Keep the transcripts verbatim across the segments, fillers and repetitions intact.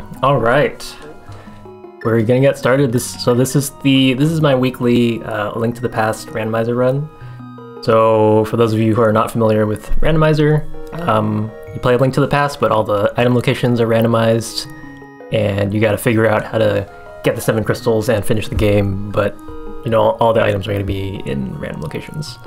All right, we're gonna get started. This so this is the this is my weekly uh, Link to the Past randomizer run. So for those of you who are not familiar with randomizer, um, you play a Link to the Past, but all the item locations are randomized, and you got to figure out how to get the seven crystals and finish the game. But you know, all the items are going to be in random locations.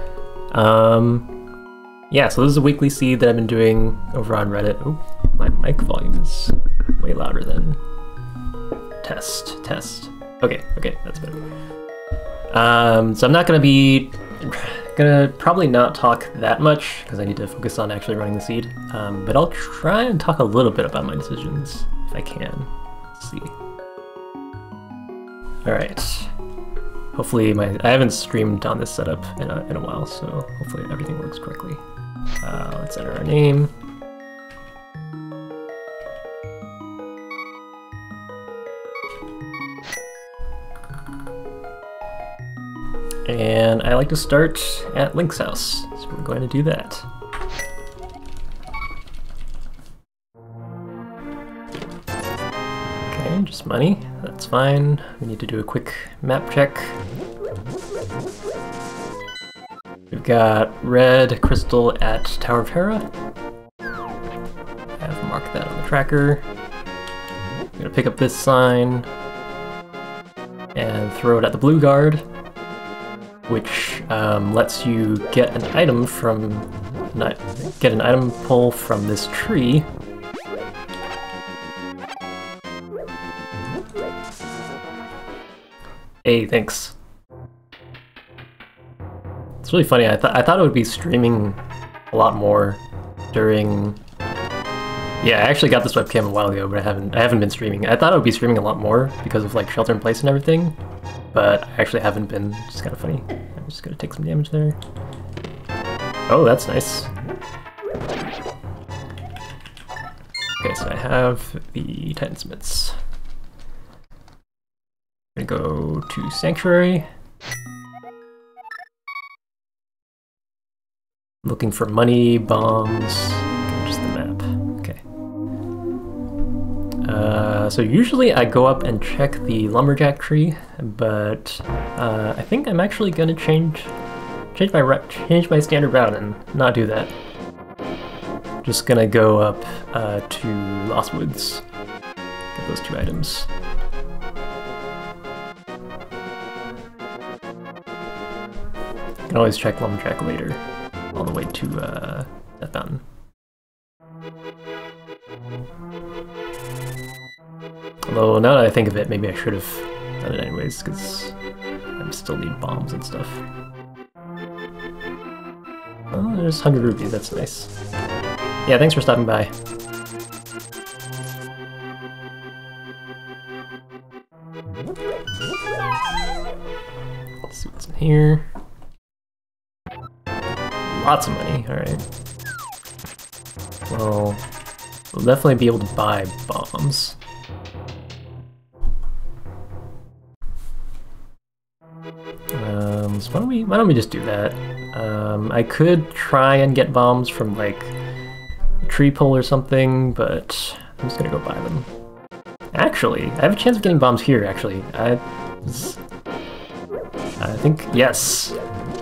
Um, yeah, so this is a weekly seed that I've been doing over on Reddit. Oh, my mic volume is way louder than test, test. Okay, okay, that's better. Um, so I'm not going to be, going to probably not talk that much because I need to focus on actually running the seed. Um, but I'll try and talk a little bit about my decisions if I can. Let's see. All right. Hopefully my, I haven't streamed on this setup in a, in a while, so hopefully everything works correctly. Uh, let's enter our name. And I like to start at Link's house, so we're going to do that. Okay, just money, that's fine. We need to do a quick map check. We've got red crystal at Tower of Hera. I have marked that on the tracker. I'm gonna pick up this sign and throw it at the blue guard, which um, lets you get an item from get an item pull from this tree. Hey, thanks. It's really funny. I thought I thought it would be streaming a lot more during. Yeah, I actually got this webcam a while ago, but I haven't I haven't been streaming. I thought I would be streaming a lot more because of like shelter in place and everything, but I actually haven't been. It's just kind of funny. I'm just gonna take some damage there. Oh, that's nice. Okay, so I have the Titansmiths. I'm gonna go to Sanctuary. Looking for money, bombs, okay, just the map. Okay. Uh, so usually I go up and check the lumberjack tree, but uh, I think I'm actually gonna change change my change my standard route and not do that. Just gonna go up uh, to Lost Woods. Get those two items. You can always check lumberjack later. All the way to uh, Death Mountain. Although now that I think of it, maybe I should have done it anyways, because I still need bombs and stuff. Oh, there's one hundred rupees, that's nice. Yeah, thanks for stopping by. Let's see what's in here. Lots of money, alright. Well, we'll definitely be able to buy bombs. Um, so why don't we why don't we just do that? Um, I could try and get bombs from like a tree pole or something, but I'm just gonna go buy them. Actually, I have a chance of getting bombs here, actually. I I think yes.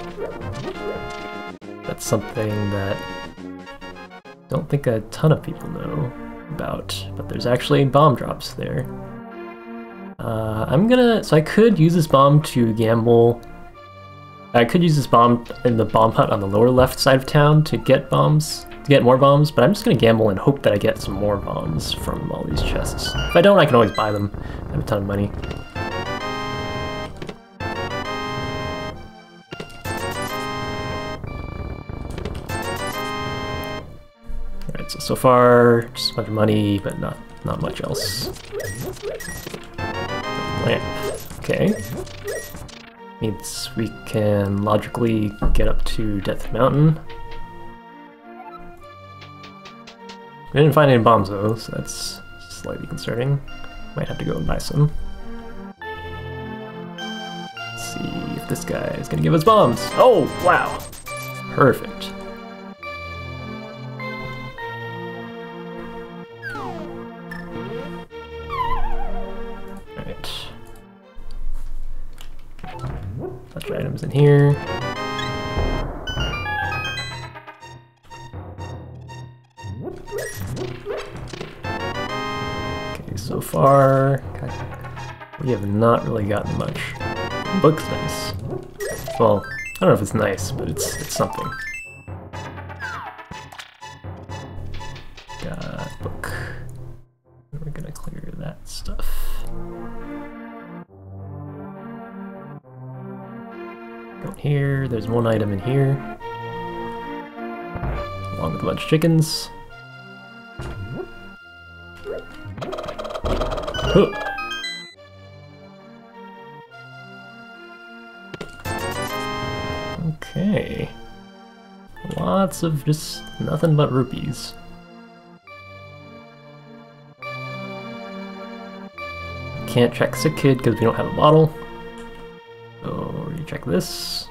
That's something that I don't think a ton of people know about, but there's actually bomb drops there. Uh, I'm gonna, so I could use this bomb to gamble. I could use this bomb in the bomb hut on the lower left side of town to get bombs, to get more bombs, but I'm just gonna gamble and hope that I get some more bombs from all these chests. If I don't, I can always buy them. I have a ton of money. So, so far, just a bunch of money, but not not much else. Lamp. Okay. Means we can logically get up to Death Mountain. We didn't find any bombs though, so that's slightly concerning. Might have to go and buy some. Let's see if this guy is gonna give us bombs. Oh, wow! Perfect. Alright. Bunch of items in here. Okay, so far, we have not really gotten much. The book's nice. Well, I don't know if it's nice, but it's, it's something. Got book. We're gonna clear that stuff. Go here, there's one item in here. Along with a bunch of chickens. Huh. Okay. Lots of just nothing but rupees. Can't check sick kid because we don't have a bottle. So you check this.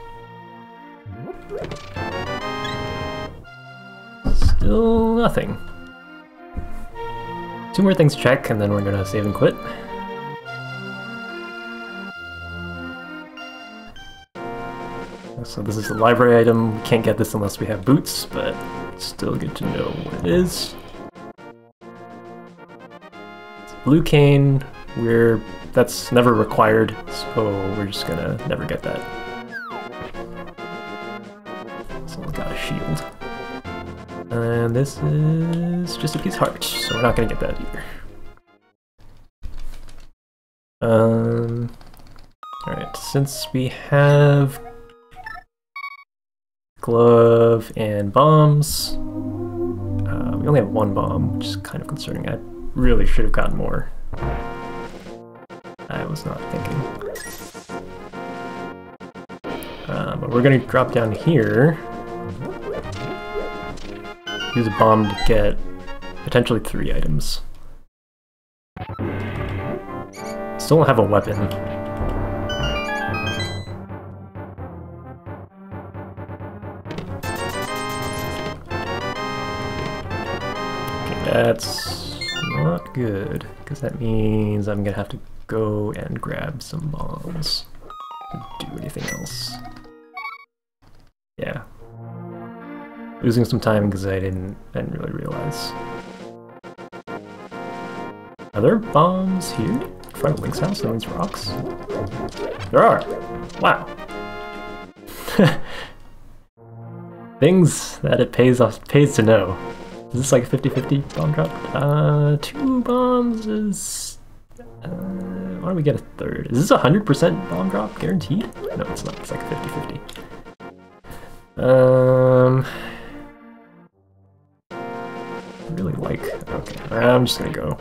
Still nothing. Two more things to check and then we're gonna save and quit. So this is a library item. We can't get this unless we have boots, but it's still good to know what it is. It's a blue cane. We're that's never required, so we're just gonna never get that. So we got a shield. And this is just a piece of heart, so we're not gonna get that either. Um Alright, since we have glove and bombs. Uh, we only have one bomb, which is kind of concerning. I really should have gotten more. I was not thinking. Uh, but we're gonna drop down here. Use a bomb to get potentially three items. Still don't have a weapon. That's not good, because that means I'm gonna have to go and grab some bombs to do anything else. Yeah. Losing some time because I didn't, I didn't really realize. Are there bombs here? In front of Link's house? That means rocks? There are! Wow! Things that it pays off pays to know. Is this like a fifty fifty bomb drop? Uh, two bombs is... Uh, why don't we get a third? Is this a one hundred percent bomb drop guaranteed? No, it's not. It's like a fifty fifty. Um... I really like... Okay, I'm just gonna go.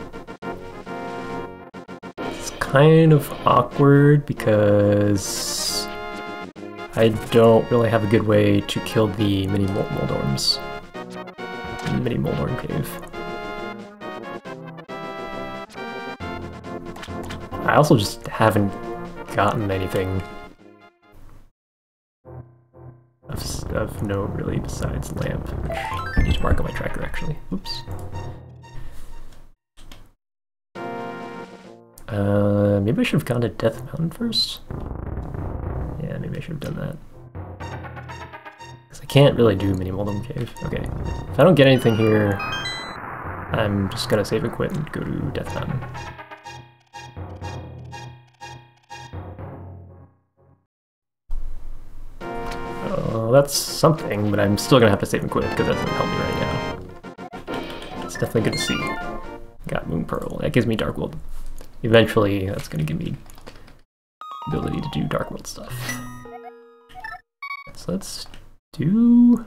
It's kind of awkward because I don't really have a good way to kill the mini Moldorms. Mini Moldorm cave. I also just haven't gotten anything of, of note really besides lamp, which I need to mark on my tracker actually. Oops. Uh, maybe I should have gone to Death Mountain first? Yeah, maybe I should have done that. I can't really do mini Moldorm cave. Okay. If I don't get anything here, I'm just gonna save and quit and go to Death Mountain. Oh, that's something, but I'm still gonna have to save and quit because that doesn't help me right now. It's definitely good to see. Got Moon Pearl. That gives me Dark World. Eventually, that's gonna give me the ability to do Dark World stuff. So let's do...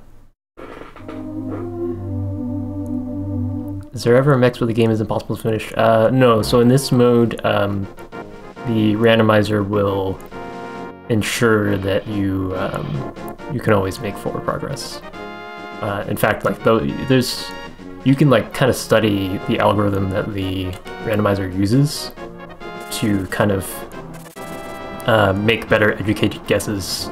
Is there ever a mix where the game is impossible to finish? Uh, no, so in this mode, um, the randomizer will ensure that you um, you can always make forward progress. Uh, in fact, like though there's, you can like kind of study the algorithm that the randomizer uses to kind of uh, make better educated guesses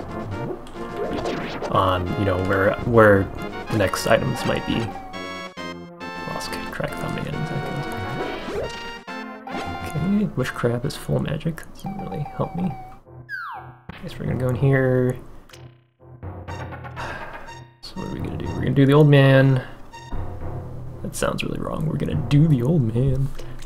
on, you know, where where the next items might be. Lost track of how many items I Okay, bush crab is full magic. Doesn't really help me. Guess we're gonna go in here. So what are we gonna do? We're gonna do the old man. That sounds really wrong. We're gonna do the old man.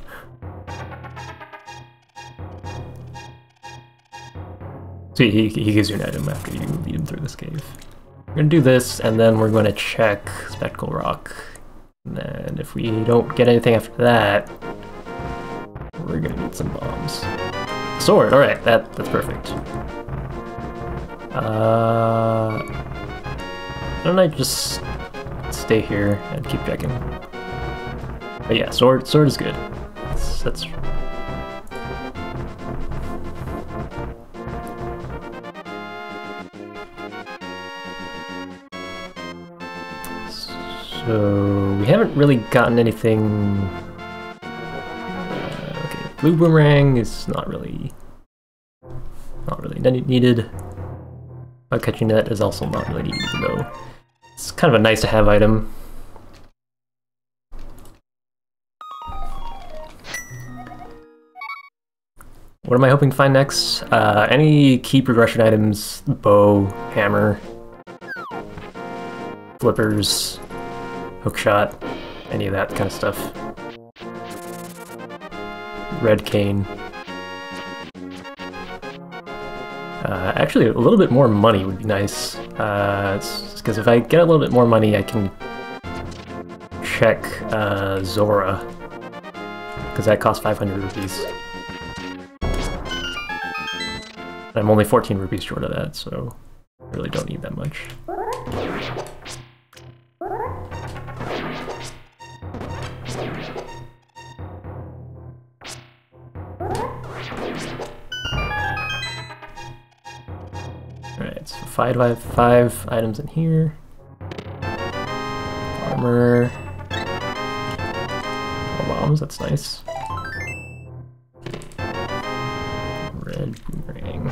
See, he, he gives you an item after you lead him through this cave. We're gonna do this, and then we're gonna check Spectacle Rock. And then if we don't get anything after that, we're gonna need some bombs. Sword, alright, that, that's perfect. Uh, why don't I just stay here and keep checking? But yeah, sword, sword is good. That's, that's So we haven't really gotten anything. Uh, okay, blue boomerang is not really, not really needed. Bug catching net is also not really needed, though. It's kind of a nice to have item. What am I hoping to find next? Uh, any key progression items, bow, hammer, flippers, hookshot, any of that kind of stuff. Red cane. Uh, actually, a little bit more money would be nice. Because uh, if I get a little bit more money, I can check uh, Zora. Because that costs five hundred rupees. I'm only fourteen rupees short of that, so I really don't need that much. Alright, so five, five, five items in here. Armor. More bombs, that's nice. Red boomerang.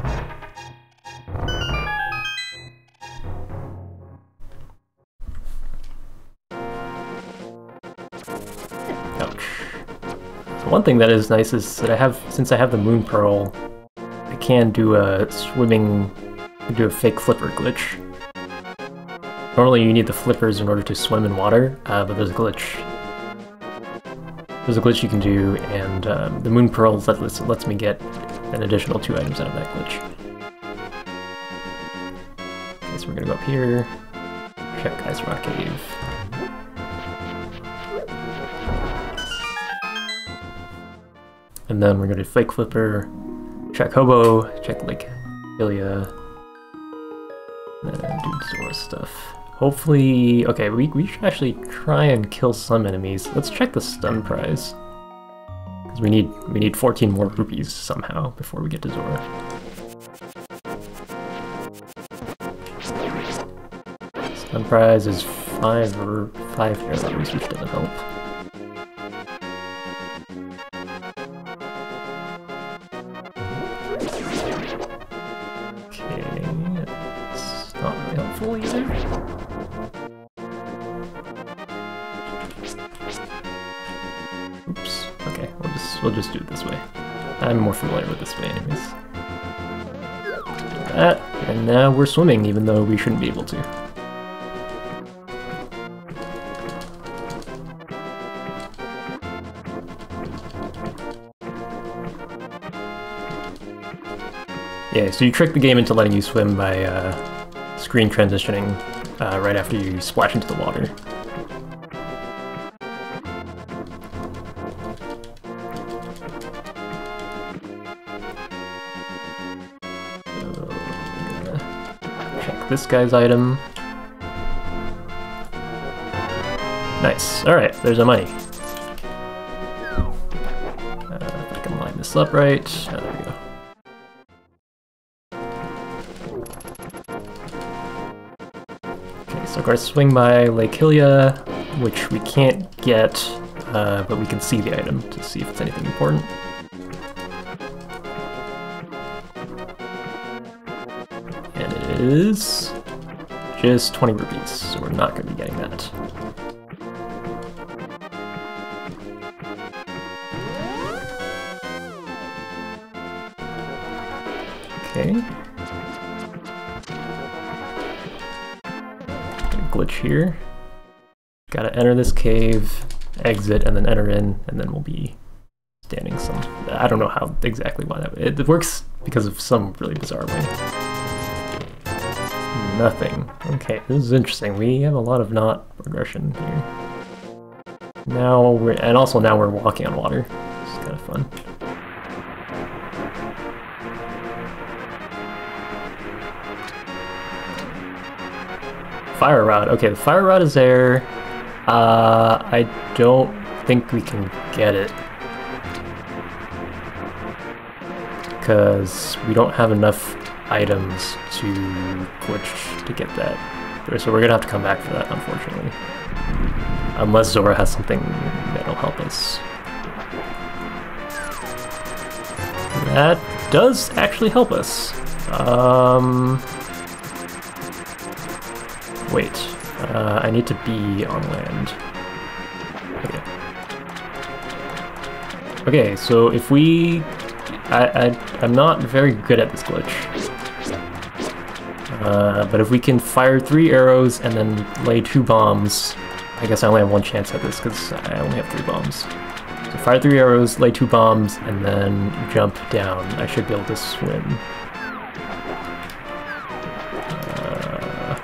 Ouch. So one thing that is nice is that I have, since I have the moon pearl, I can do a swimming, do a fake flipper glitch. Normally you need the flippers in order to swim in water, uh, but there's a glitch. There's a glitch you can do, and um, the moon pearl lets, lets me get an additional two items out of that glitch. Okay, so we're gonna go up here, check Ice Rock Cave. And then we're gonna do Fake Flipper, check Hobo, check Lake Ilia, and do Zora stuff. Hopefully, okay, we, we should actually try and kill some enemies. Let's check the stun prize. Because we need, we need fourteen more rupees somehow before we get to Zora. Stun prize is five or five arrows, which doesn't help. Okay, that's not really helpful either. Oops. Okay, we'll just we'll just do it this way. I'm more familiar with this way anyways. That, and now we're swimming even though we shouldn't be able to. Yeah, so you trick the game into letting you swim by uh, screen transitioning uh, right after you splash into the water. This guy's item. Nice. Alright, there's our money. Uh, if I can line this up right. Oh, there we go. Okay, so of course swing by Lake Ilia, which we can't get, uh, but we can see the item to see if it's anything important. Is just twenty rupees, so we're not going to be getting that. Okay. Glitch here. Gotta enter this cave, exit, and then enter in, and then we'll be standing some. I don't know how exactly why that. It, it works because of some really bizarre way. Nothing. Okay, this is interesting. We have a lot of not progression here. Now we're, and also now we're walking on water. It's kind of fun. Fire rod. Okay, the fire rod is there. Uh, I don't think we can get it because we don't have enough items to glitch to get that. So we're gonna have to come back for that, unfortunately. Unless Zora has something that'll help us. That does actually help us. Um, wait, uh, I need to be on land. Okay. Okay, so if we... I, I, I'm not very good at this glitch. Uh, but if we can fire three arrows and then lay two bombs, I guess I only have one chance at this because I only have three bombs. So fire three arrows, lay two bombs, and then jump down. I should be able to swim. Uh,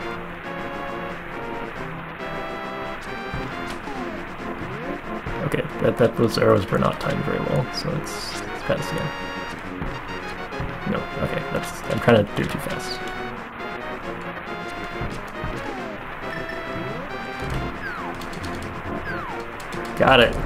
okay, that, that those arrows were not timed very well, so let's, let's pass again. No, okay, that's I'm trying to do it too fast. Got it.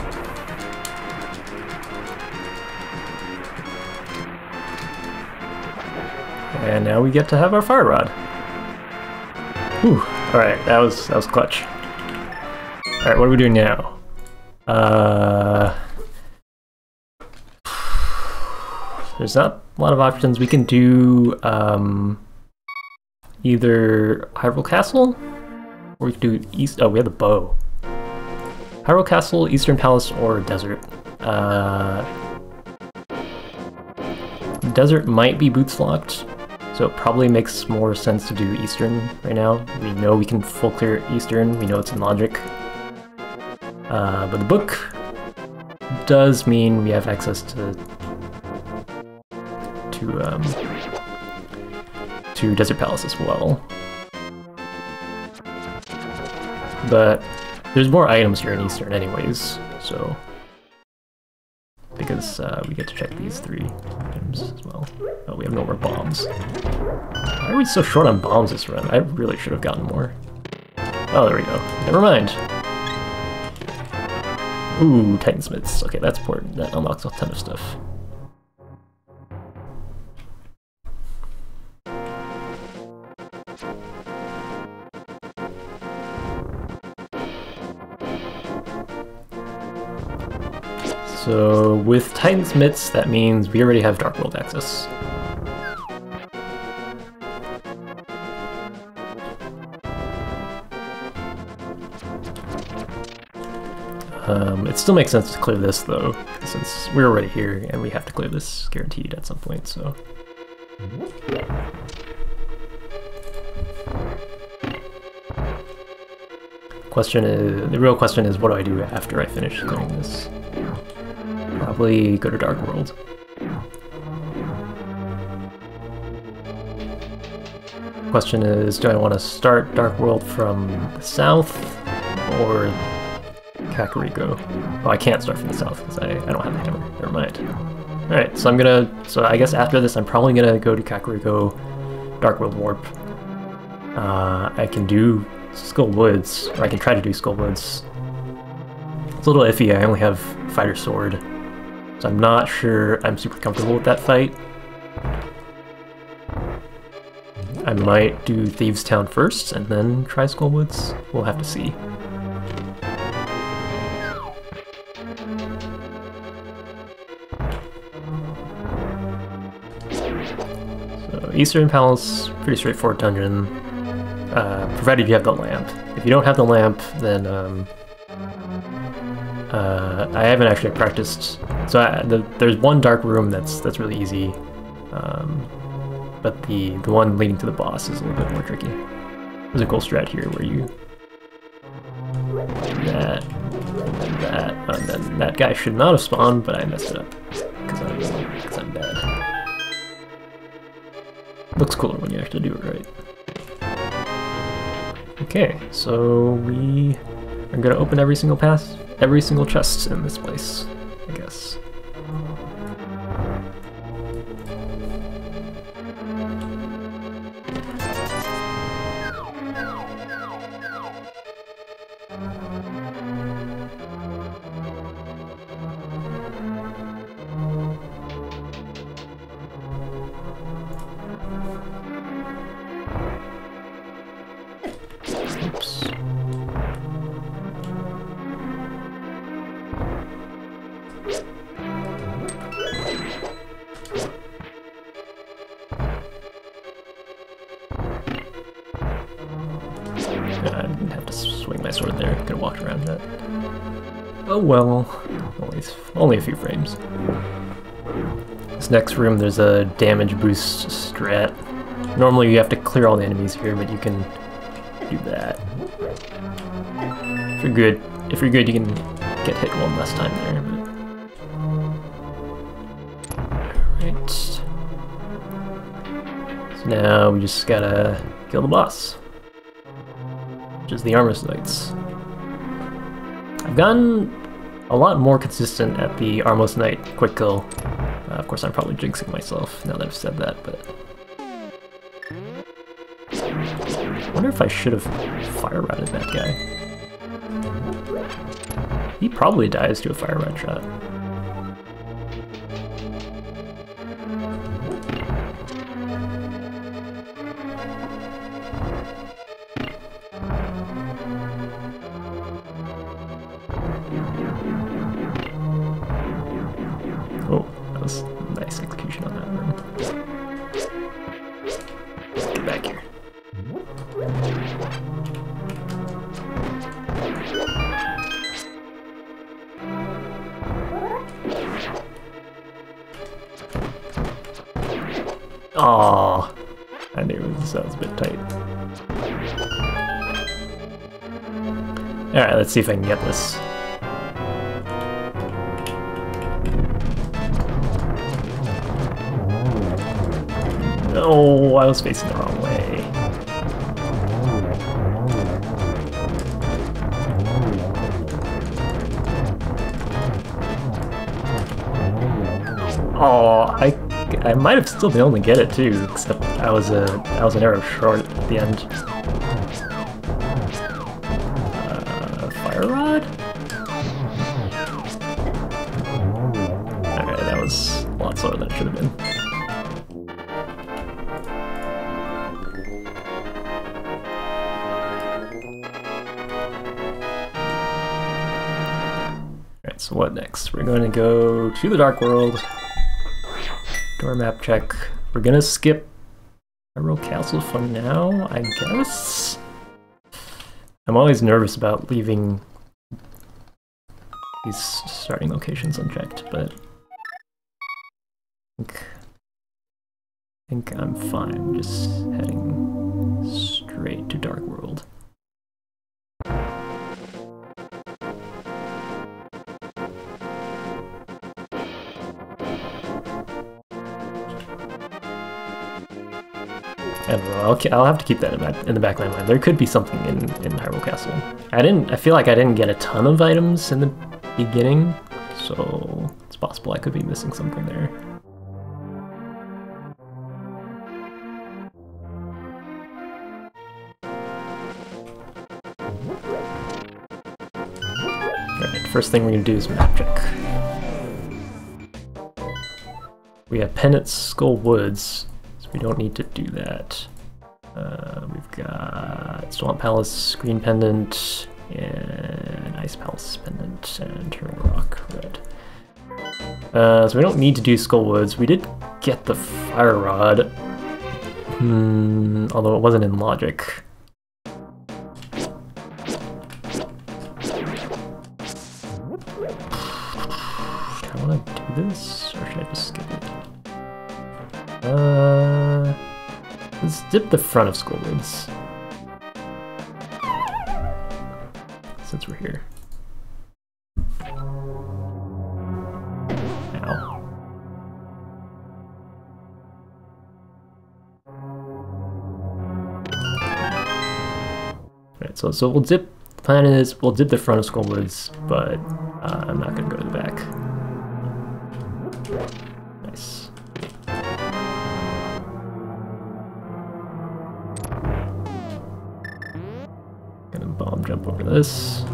And now we get to have our fire rod. Whew. Alright, that was that was clutch. Alright, what are we doing now? Uh There's not a lot of options. We can do um either Hyrule Castle, or we can do East oh we have the bow. Hyrule Castle, Eastern Palace, or Desert. Uh, Desert might be boots locked, so it probably makes more sense to do Eastern right now. We know we can full clear Eastern, we know it's in logic. Uh, but the book does mean we have access to to um, to Desert Palace as well. But there's more items here in Eastern anyways, so... Because uh, we get to check these three items as well. Oh, we have no more bombs. Why are we so short on bombs this run? I really should have gotten more. Oh, there we go. Never mind. Ooh, Titansmiths. Okay, that's important. That unlocks a ton of stuff. So with Titan's Mitts, that means we already have Dark World access. Um, it still makes sense to clear this though, since we're already here and we have to clear this guaranteed at some point, so. Question is, the real question is, what do I do after I finish clearing this? Probably go to Dark World. Question is, do I want to start Dark World from the south or Kakariko? Oh, I can't start from the south because I, I don't have the hammer. Never mind. Alright, so I'm gonna, so I guess after this I'm probably gonna go to Kakariko, Dark World Warp. Uh, I can do Skull Woods, or I can try to do Skull Woods. It's a little iffy, I only have Fighter Sword. So I'm not sure I'm super comfortable with that fight. I might do Thieves Town first and then try Skull Woods. We'll have to see. So Eastern Palace, pretty straightforward dungeon, uh, provided you have the lamp. If you don't have the lamp, then um, Uh, I haven't actually practiced, so I, the, there's one dark room that's that's really easy. Um, but the, the one leading to the boss is a little bit more tricky. There's a cool strat here where you do that, and then that, and then that guy should not have spawned, but I messed it up because I'm, because I'm bad. Looks cooler when you actually do it right. Okay, so we are gonna open every single pass, every single chest in this place, I guess. Oops. I didn't have to swing my sword there. Could have walked around that. Oh well. Only, only a few frames. This next room, there's a damage boost strat. Normally you have to clear all the enemies here, but you can do that. If you're good, if you're good, you can get hit one less time there. But... Alright. So now we just gotta kill the boss, which is the Armor's Knights. I've gotten a lot more consistent at the Armor's Knight quick kill. Uh, of course, I'm probably jinxing myself now that I've said that, but... I wonder if I should have fire routed that guy. He probably dies to a fire rod shot. Oh, that was nice execution on that one. Get back here. Aww, I knew it was, that was a bit tight. Alright, let's see if I can get this. No, I was facing the wrong way. Oh, I I might have still been able to get it too, except I was a I was an arrow short at the end. Uh, fire rod? Okay, that was a lot slower than it should have been. Alright, so what next? We're going to go to the Dark World. Door map check. We're gonna skip Hyrule Castle for now, I guess? I'm always nervous about leaving these starting locations unchecked, but I think, I think I'm fine just heading straight to Dark World. I don't know, I'll, I'll have to keep that in, my, in the back of my mind. There could be something in, in Hyrule Castle. I didn't, I feel like I didn't get a ton of items in the beginning, so it's possible I could be missing something there. Alright, first thing we're gonna do is map check. We have Pendant Skull Woods. We don't need to do that. Uh, we've got Swamp Palace Green Pendant, and Ice Palace Pendant, and Hyrule Rock Red. Uh, so we don't need to do Skull Woods. We did get the Fire Rod, hmm, although it wasn't in Logic. Do I want to do this, or should I just skip it? Uh, Let's dip the front of Skullwoods. Since we're here. Ow. Alright, so so we'll dip. The plan is we'll dip the front of Skullwoods, but uh, I'm not gonna go to the back. Nice. Gonna bomb jump over this.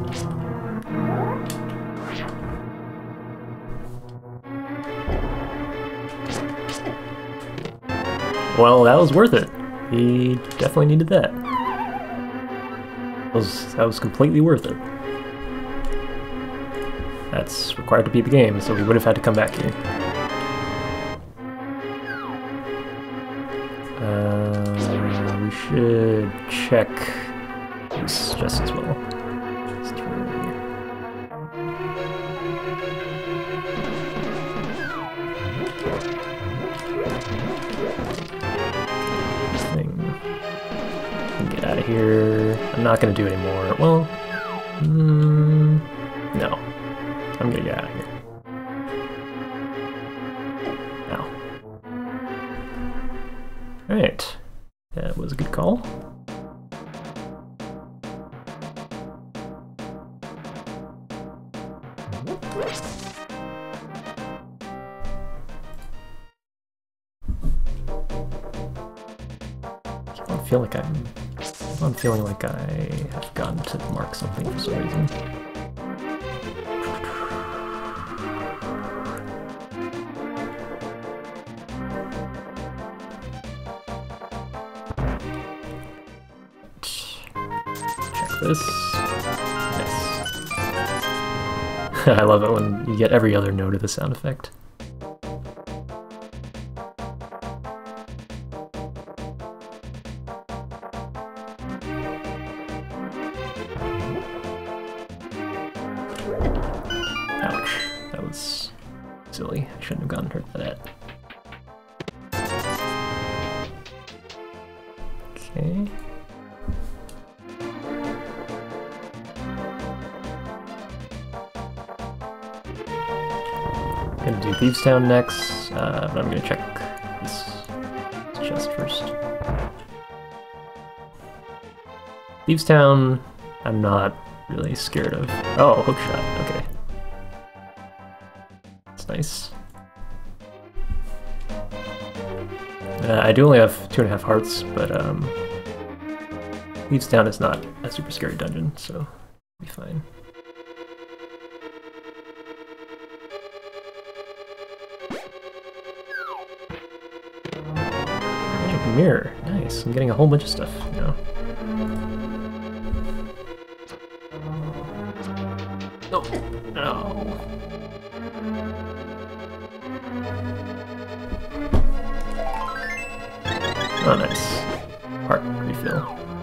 Well, that was worth it. He definitely needed that. That was, that was completely worth it. That's required to beat the game, so we would have had to come back here. Uh, we should check this just as well. Let's turn it over here. Get out of here. I'm not gonna do it anymore. Well, mm, no. I'm gonna get out of here. Ow. Alright. That was a good call. I feel like I'm I'm feeling like I have gotten to mark something for some reason. Check this. Nice. I love it when you get every other note of the sound effect. Silly. I shouldn't have gotten hurt by that. Okay. Gonna do Thieves Town next, uh, but I'm gonna check this, this chest first. Thieves Town, I'm not really scared of. Oh, hookshot. Okay. Nice. Uh, I do only have two and a half hearts, but um, Thieves Town is not a super scary dungeon, so it'll be fine. Magic Mirror, nice. I'm getting a whole bunch of stuff now. Oh, no. Oh, nice. Heart refill.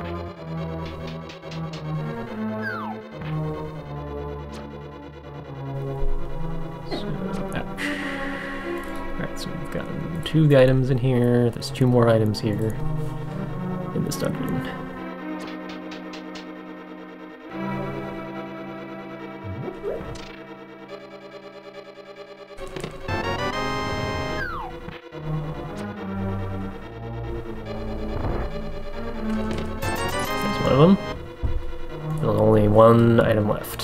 So, ouch. Alright, so we've gotten two of the items in here. There's two more items here in this dungeon. One of them. There's only one item left.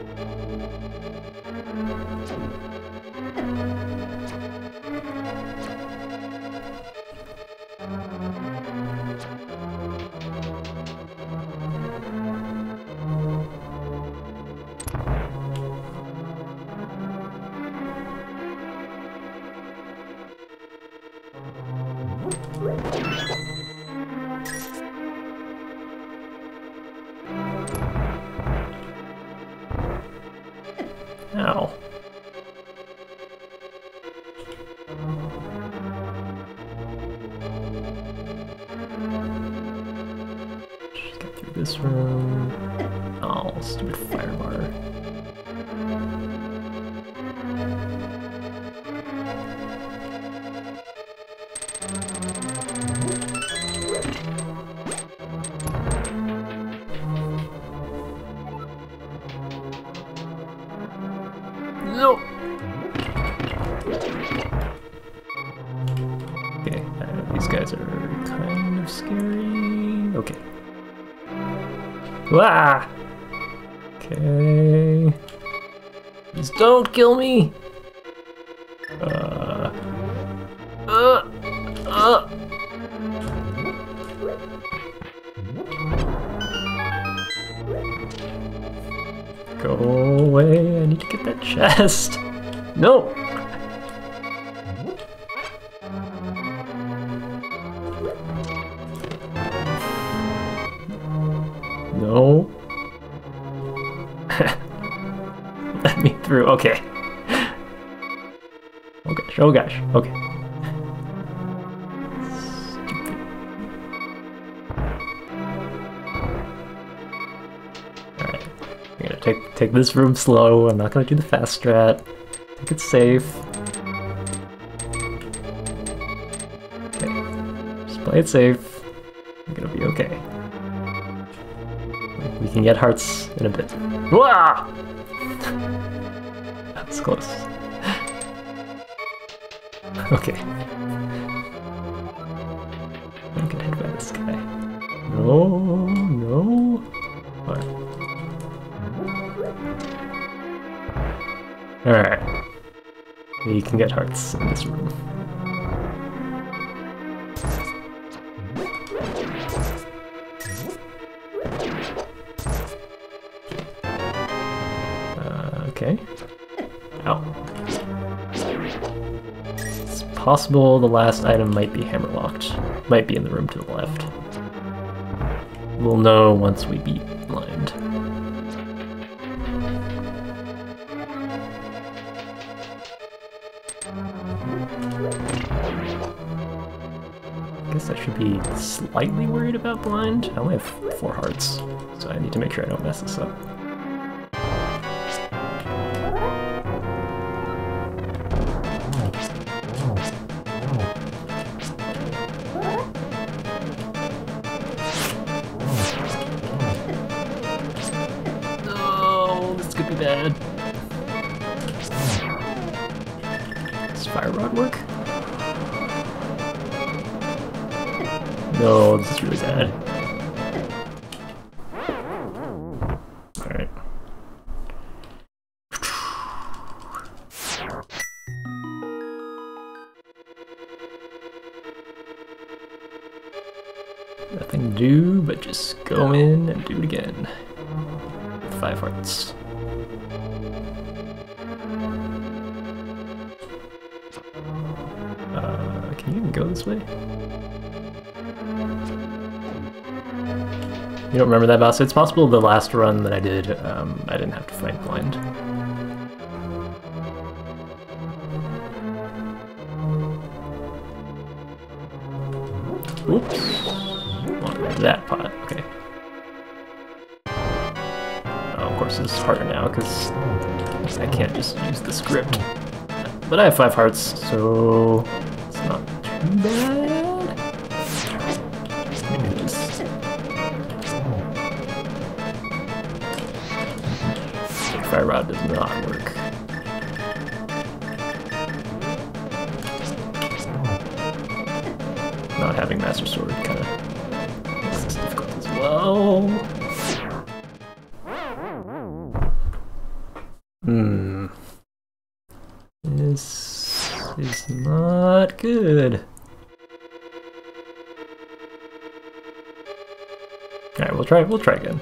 Ow. Just get through this room. Oh, stupid fire bar. Ah! Okay. Just don't kill me! Uh. Uh. Uh. Go away, I need to get that chest. No! No. Let me through, okay. Oh gosh, oh gosh, okay. Stupid. Alright, I'm gonna take, take this room slow, I'm not gonna do the fast strat. I think it's safe. Okay, just play it safe. I'm gonna be okay. We can get hearts in a bit. Wah! That's close. Okay. I'm gonna hit by this guy. No, no. What? Alright. We can get hearts in this room. Okay. Ow. It's possible the last item might be hammerlocked. Might be in the room to the left. We'll know once we beat blind. I guess I should be slightly worried about blind. I only have four hearts, so I need to make sure I don't mess this up. Bad. Does fire rod work? No, this is really bad. Alright. Nothing to do but just go in and do it again. With five hearts. Uh, can you even go this way? You don't remember that boss? It's possible the last run that I did, um, I didn't have to fight blind. Oops. Wanted that pot, okay. Oh, of course this is harder now, because I can't just use the script. But I have five hearts, so it's not too bad. Maybe this. Fire rod does not work. Not having Master Sword kind of makes this difficult as well. Hmm. This is not good. Alright, we'll try we'll try again.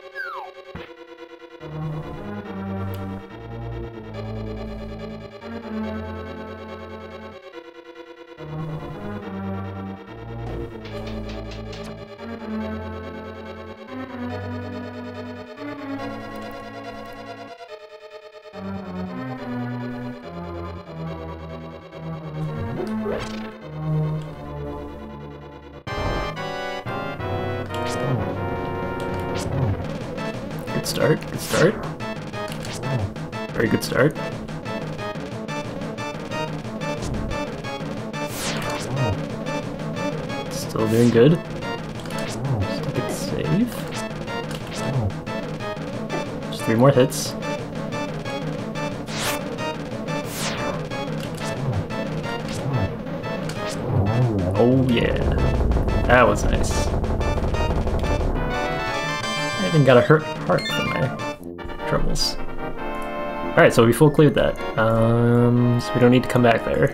Good start, good start. Very good start. Still doing good. Still get safe. Just three more hits. Oh yeah, that was nice. even got a hurt heart for my troubles. Alright, so we full cleared that. Um, so we don't need to come back there.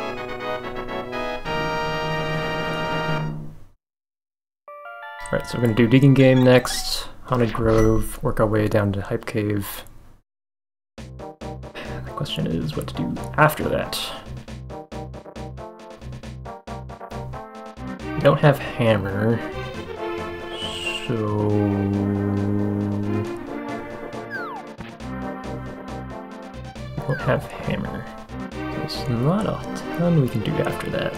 Alright, so we're gonna do Digging Game next, Haunted Grove, work our way down to Hype Cave. The question is what to do after that. We don't have hammer, so... we don't have hammer. There's not a ton we can do after that.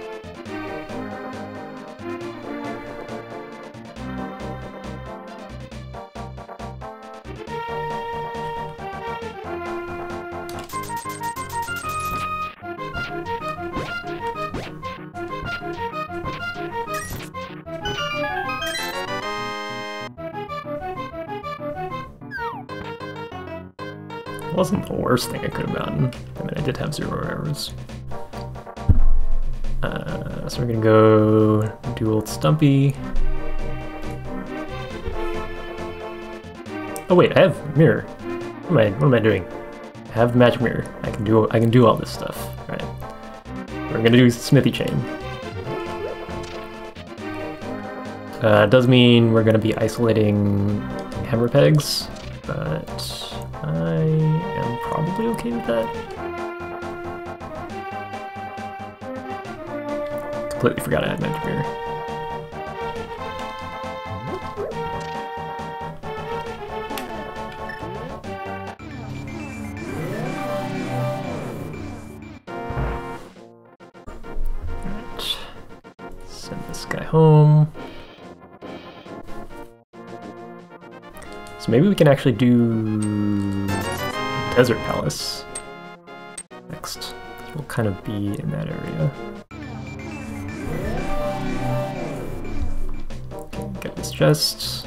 It wasn't the worst thing I could have gotten. I mean, I did have zero arrows. Uh, so we're gonna go do old Stumpy. Oh wait, I have mirror. What am I? What am I doing? I have the magic mirror. I can do. I can do all this stuff. All right. We're gonna do Smithy Chain. Uh, it does mean we're gonna be isolating hammer pegs, but I am probably okay with that. Completely forgot I had magic mirror. Alright. Send this guy home. So maybe we can actually do Desert Palace next. We'll kind of be in that area. Okay, get this chest.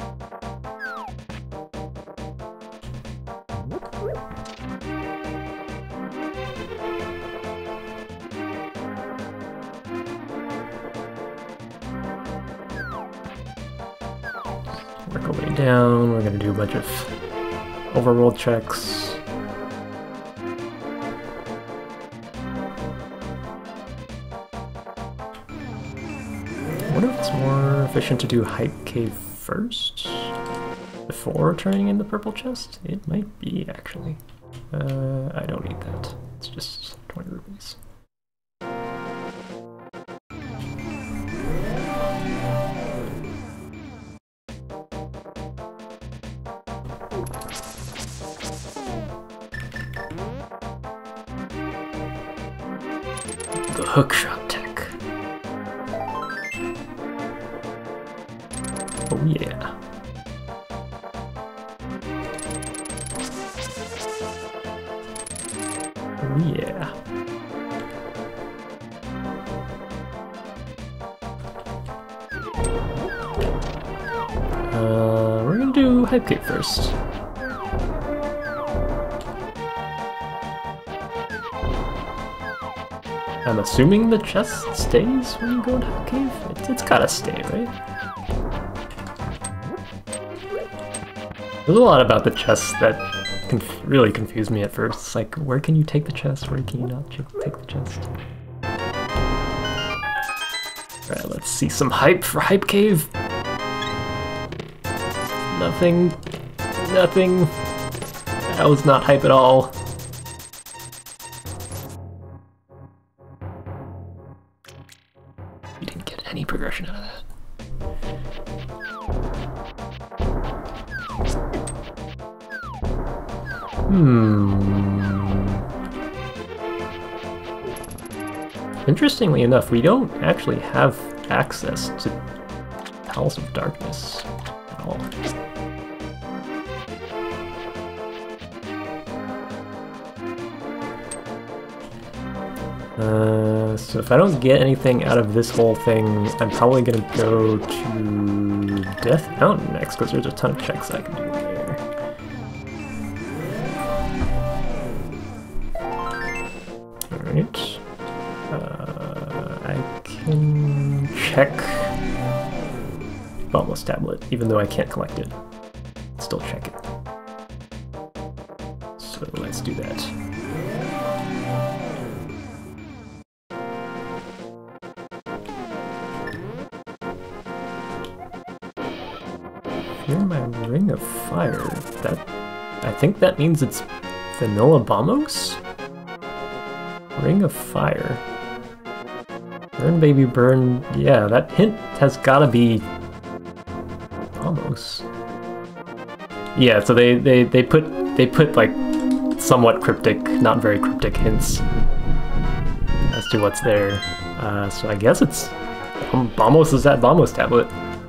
Work our way down. We're gonna do a bunch of overworld checks. I wonder if it's more efficient to do Hype Cave first before turning in the purple chest? It might be, actually. Uh, I don't need that. It's just twenty rupees. The hookshot tech. Oh yeah. Oh yeah. Uh, we're gonna do Hype Cave first. I'm assuming the chest stays when you go to the cave? It's, it's gotta stay, right? There's a lot about the chest that conf really confused me at first. It's like, where can you take the chest? Where can you not take the chest? Alright, let's see some hype for Hype Cave. Nothing. Nothing. That was not hype at all. You didn't get any progression out of that. Hmm. Interestingly enough, we don't actually have access to Palace of Darkness at all. Uh, so if I don't get anything out of this whole thing, I'm probably gonna go to Death Mountain next, because there's a ton of checks I can do there. Alright. Uh, I can check Bombos tablet, even though I can't collect it. Still check it. So let's do that. Hear my ring of fire. That I think that means it's vanilla bombos? Ring of fire. Burn baby burn. Yeah, that hint has gotta be bombos. Yeah, so they, they, they put they put like somewhat cryptic, not very cryptic hints as to what's there. Uh, so I guess it's Bombos is that Bombos tablet.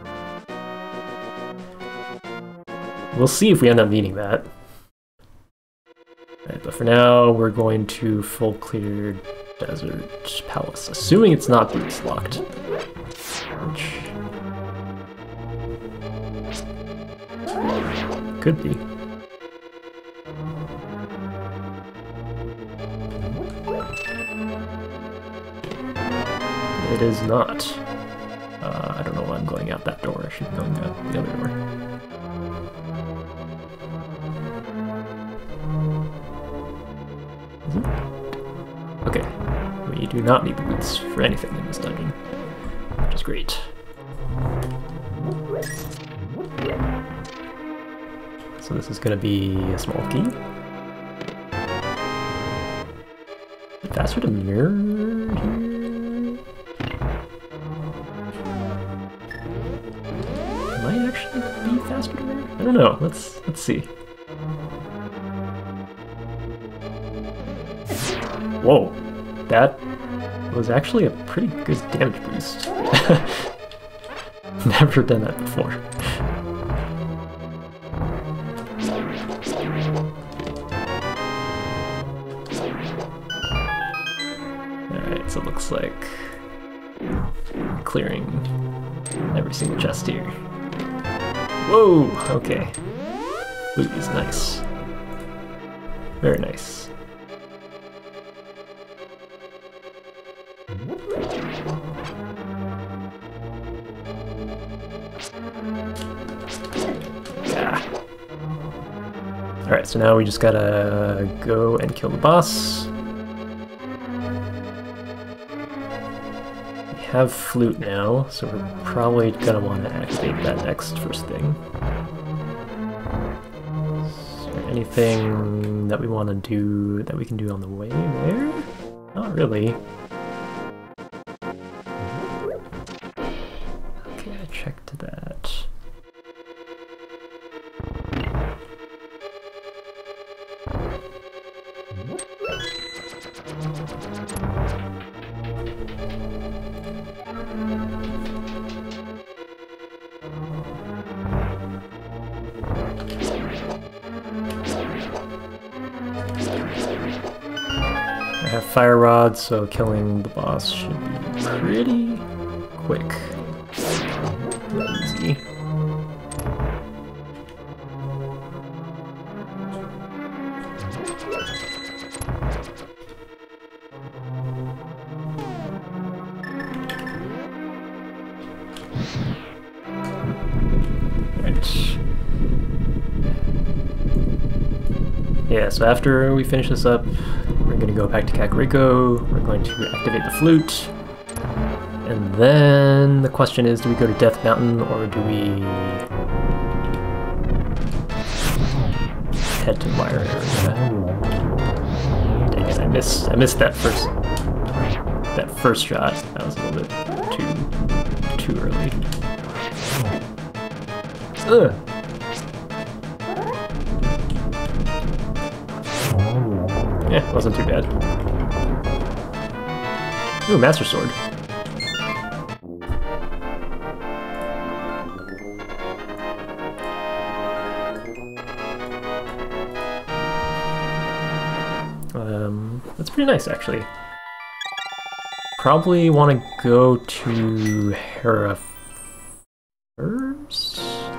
We'll see if we end up needing that. Right, but for now, we're going to full clear desert palace, assuming it's not boots locked. Which could be. It is not. Uh, I don't know why I'm going out that door. I should be going out the other door. Is it? Okay. We do not need the boots for anything in this dungeon, which is great. So this is going to be a small key. Faster to mirror here? Might actually be faster to mirror? I don't know. Let's let's see. Whoa, that was actually a pretty good damage boost. Never done that before. Alright, so it looks like clearing every single chest here. Whoa, okay. Loot is nice. Very nice. Yeah. Alright, so now we just gotta go and kill the boss. We have flute now, so we're probably gonna want to activate that next first thing. Is there anything that we want to do that we can do on the way there? Not really. Okay, I checked that. I have fire rods, so killing the boss should be pretty quick. Easy. Right. Yeah, so after we finish this up, we're going to go back to Kakariko, we're going to activate the flute, and then the question is, do we go to Death Mountain, or do we head to Mire area? Dang it, I missed, I missed that first, that first shot. That was a little bit too, too early. Ugh. Yeah, wasn't too bad. Ooh, Master Sword. Um, that's pretty nice, actually. Probably want to go to Hera first?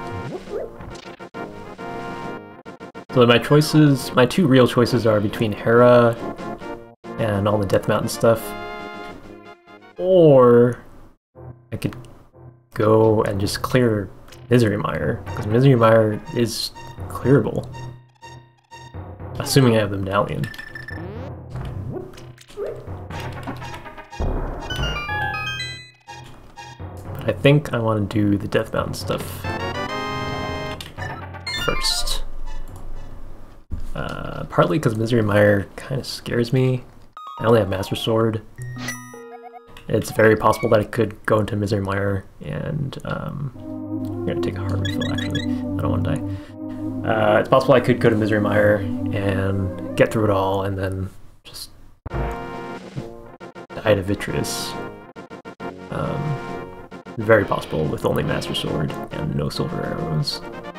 So my choices, my two real choices are between Hera and all the Death Mountain stuff, or I could go and just clear Misery Mire, because Misery Mire is clearable. Assuming I have the medallion. But I think I want to do the Death Mountain stuff first. Uh, partly because Misery Mire kind of scares me. I only have Master Sword. It's very possible that I could go into Misery Mire and um, I'm gonna take a heart refill actually. I don't want to die. Uh, it's possible I could go to Misery Mire and get through it all and then just die to Vitreous. Um, very possible with only Master Sword and no silver arrows.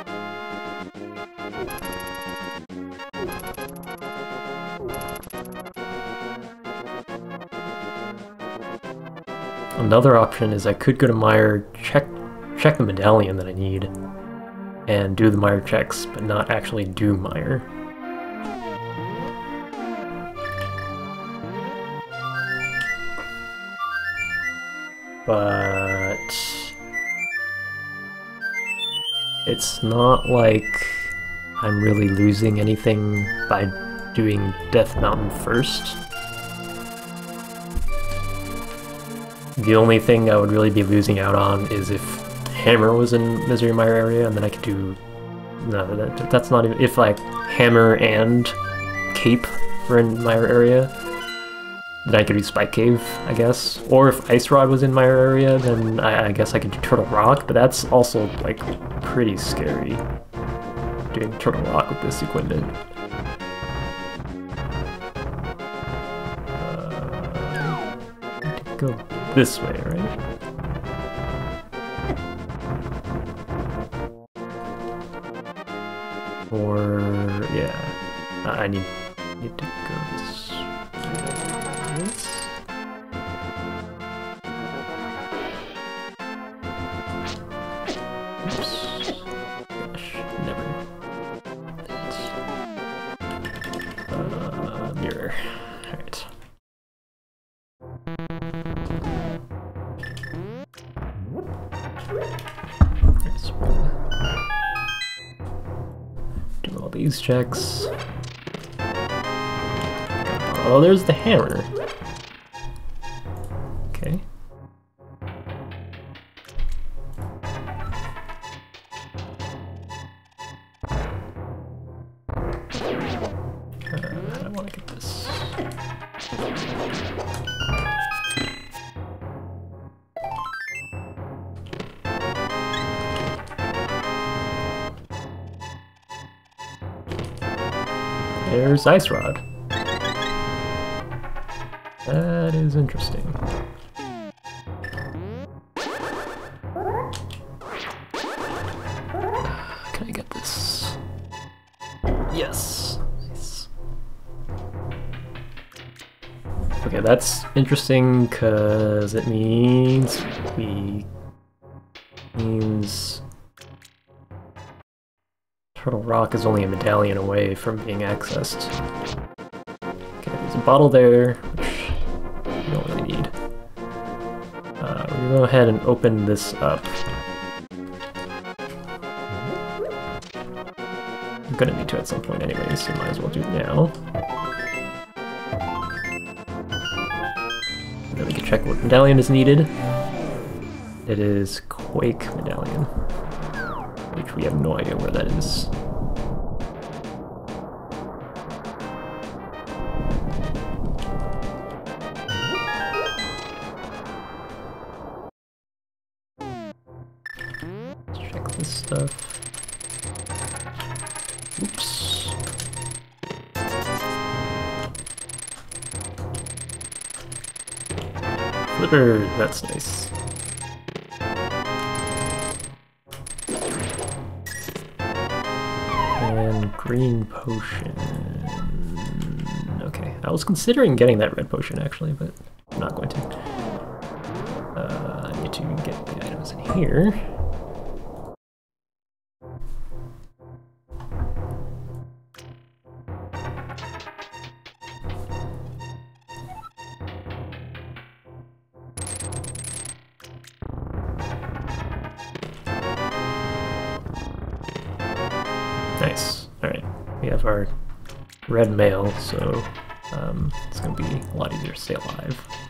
Another option is I could go to Mire, check check the medallion that I need, and do the Mire checks, but not actually do Mire. But it's not like I'm really losing anything by doing Death Mountain first. The only thing I would really be losing out on is if Hammer was in Misery Mire area, and then I could do... No, that, that's not even... If, like, Hammer and Cape were in Mire area, then I could do Spike Cave, I guess. Or if Ice Rod was in Mire area, then I, I guess I could do Turtle Rock, but that's also, like, pretty scary, doing Turtle Rock with this equipment. Uh, I need to go this way, right? Or, yeah, I need, need to go this way. This. Oops. Gosh, never. Uh, mirror. Alright. Do all these checks. Oh, there's the hammer. Okay. Uh, how do I want to get this? There's Ice Rod. That is interesting. Can I get this? Yes. Nice. Okay, that's interesting because it means we means Turtle Rock is only a medallion away from being accessed. Okay, there's a bottle there, which we don't really need. Uh, we're gonna go ahead and open this up. I'm gonna need to at some point anyways, so might as well do it now. And then we can check what medallion is needed. It is Quake medallion, which we have no idea where that is. Let's check this stuff. Oops. Flipper, that's nice. And green potion. Okay, I was considering getting that red potion actually, but I'm not going to. Uh, I need to get the items in here. have our red mail, so um, it's gonna be a lot easier to stay alive.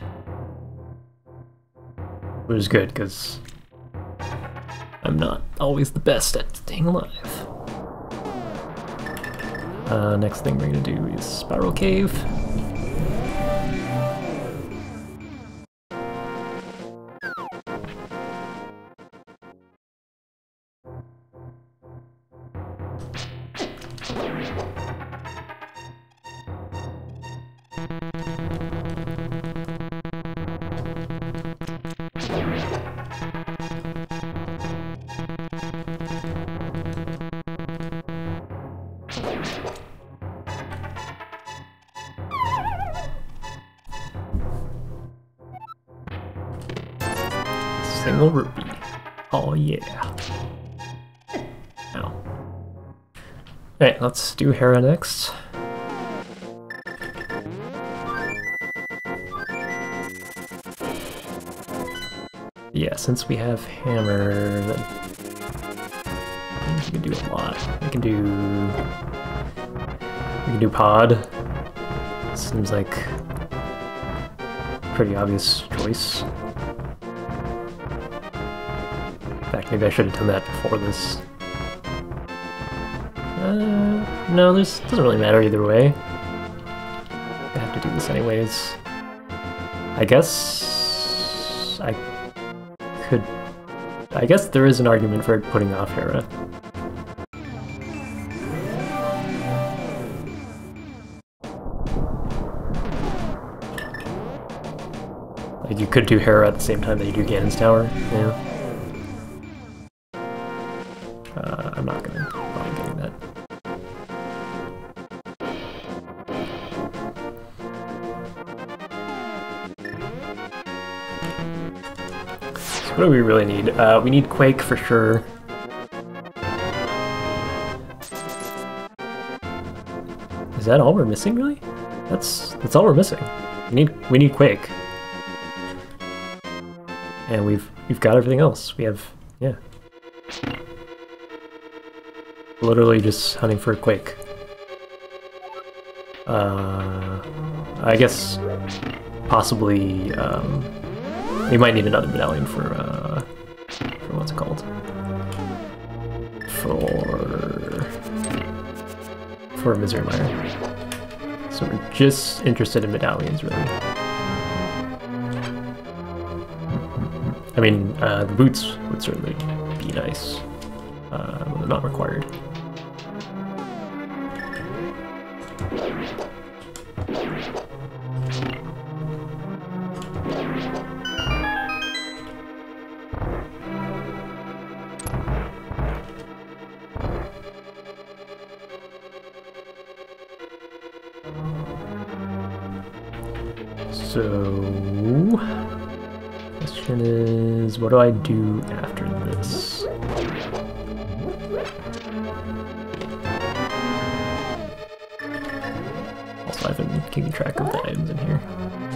Which is good, because I'm not always the best at staying alive. Uh, next thing we're gonna do is Spiral Cave. Single rupee. Oh yeah. Ow. Alright, let's do Hera next. Yeah, since we have hammer, then we can do a lot. We can do we can do pod. Seems like a pretty obvious choice. In fact, maybe I should have done that before this. Uh, no, this doesn't really matter either way. I have to do this anyways. I guess I could. I guess there is an argument for putting off Hera. Like, you could do Hera at the same time that you do Ganon's Tower. Yeah. Uh, I'm not gonna bother getting that. So what do we really need? Uh, we need Quake for sure. Is that all we're missing, really? That's that's all we're missing. We need we need Quake, and we've we've got everything else. We have yeah. Literally just hunting for a Quake. Uh, I guess possibly um, we might need another medallion for uh, for what's it called? For for Misery Mire. So we're just interested in medallions, really. I mean, uh, the boots would certainly be nice, uh, but they're not required. So, question is, what do I do after this? Also, I've been keeping track of the items in here.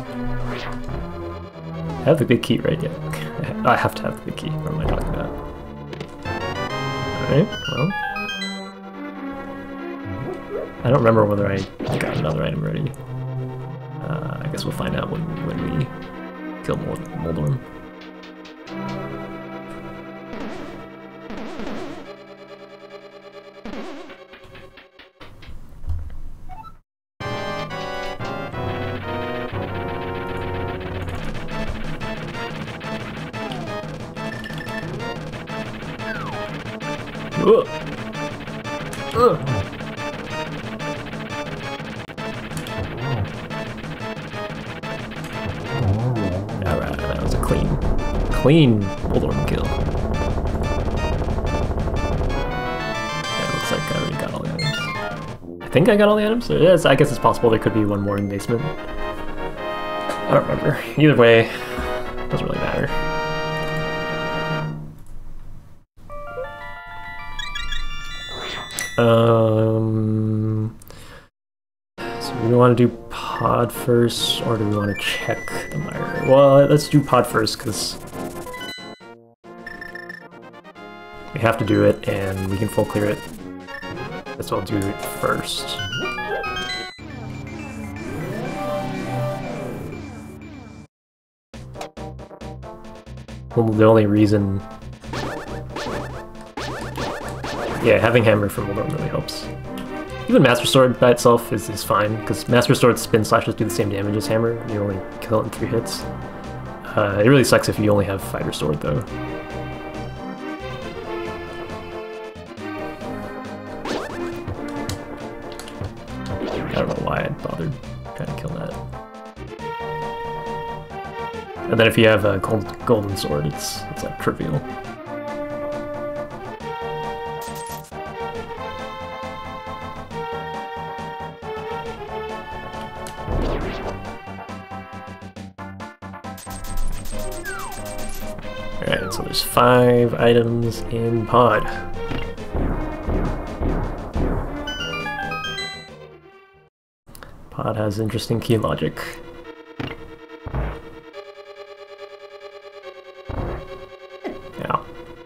I have the big key, right? Yeah. I have to have the big key. What am I talking about? Alright, well. I don't remember whether I got another item ready. Uh, I guess we'll find out when, when we kill Moldorm. Ugh. Ugh. Alright, that was a clean, clean Moldorm kill. Yeah, it looks like I already got all the items. I think I got all the items? So yes, I guess it's possible there could be one more in the basement. I don't remember. Either way, doesn't really matter. Um, so do we want to do pod first, or do we want to check the mire? Well, let's do pod first, because we have to do it, and we can full clear it. Guess I'll do it first. Well, the only reason... Yeah, having hammer from Wildorm really helps. Even Master Sword by itself is, is fine, because Master Sword's spin slashes do the same damage as hammer, and you only kill it in three hits. Uh, it really sucks if you only have Fighter Sword, though. I don't know why I bothered trying to kill that. And then if you have a gold, golden sword, it's it's like trivial. Alright, so there's five items in pod. Pod has interesting key logic. Yeah.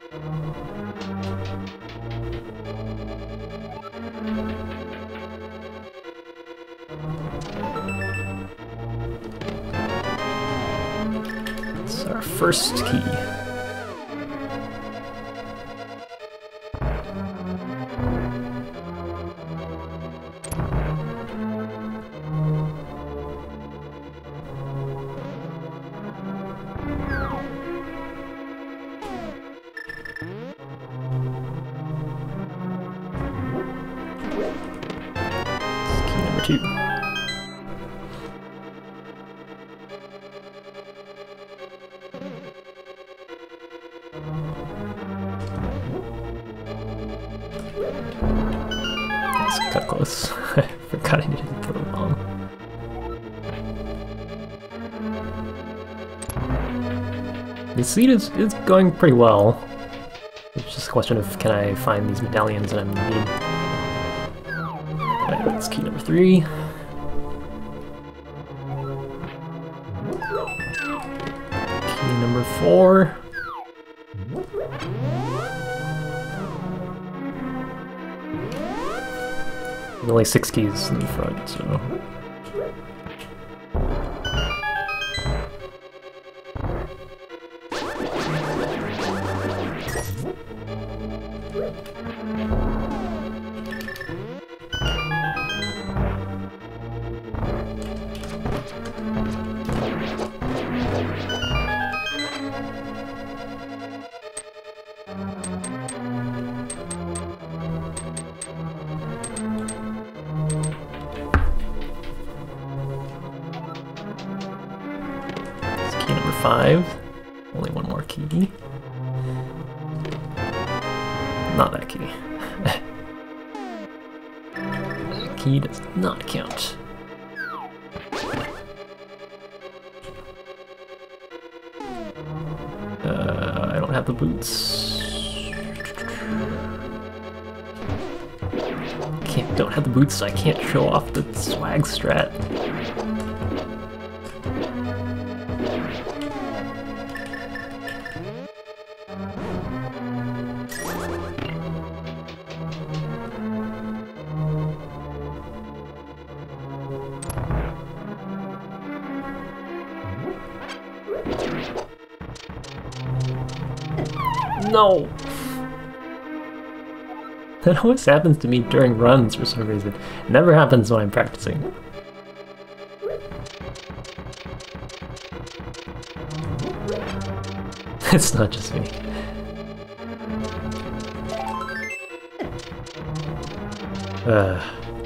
It's our first key. Two. That's cut close. I forgot I needed to throw a bomb. The seed is, is going pretty well. It's just a question of can I find these medallions that I'm in need. Alright, that's key number three. Key number four. There's only six keys in the front, so... Key number five. Only one more key. Not that key. That key does not count. Uh, I don't have the boots. Can't, don't have the boots, so I can't show off the swag strat. No! That always happens to me during runs for some reason. It never happens when I'm practicing. It's not just me. Uh.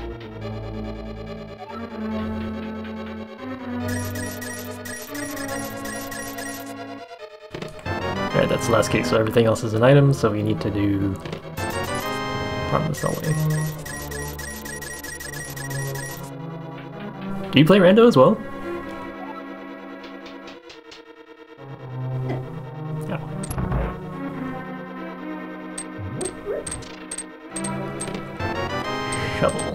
Alright, that's the last case, so everything else is an item, so we need to do Harmless Always. Do you play rando as well? Yeah. Shovel.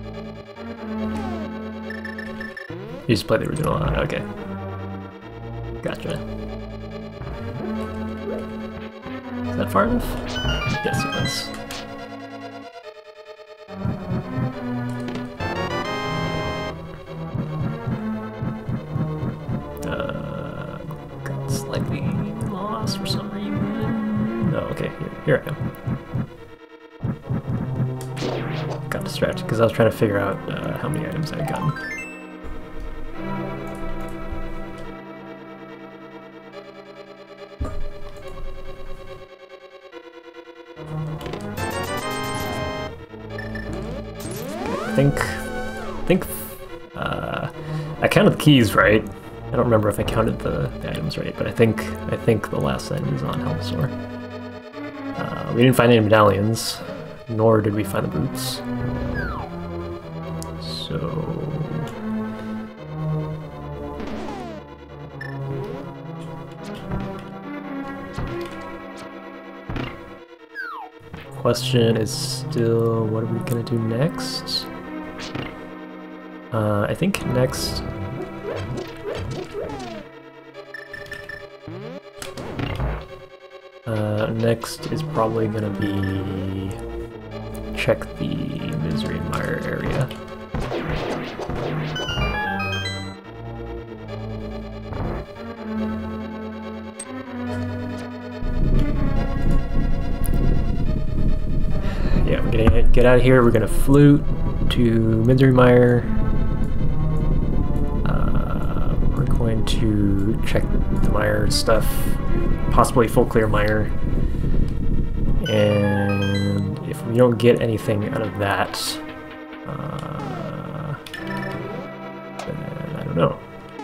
You just play the original, okay. Gotcha. Is that far enough? Yes, it was. Uh, got slightly lost for some reason. Oh, okay, here, here I am. Got distracted because I was trying to figure out uh, how many items I had gotten. I think, I think, uh, I counted the keys right. I don't remember if I counted the, the items right, but I think, I think the last item is on Helmsor. Uh, we didn't find any medallions, nor did we find the boots. So... Question is still, what are we gonna do next? Uh, I think next... Uh, next is probably gonna be... check the Misery Mire area. Yeah, we're gonna get out of here, we're gonna flute to Misery Mire. Uh, we're going to check the Mire stuff, possibly full clear Mire. And if we don't get anything out of that, uh, then I don't know.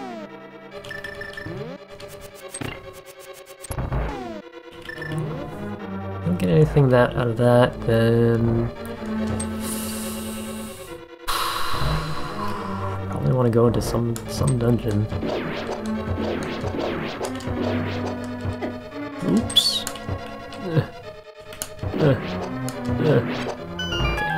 Don't get anything that out of that, then probably want to go into some some dungeon. Oops. Uh, uh, uh. Okay.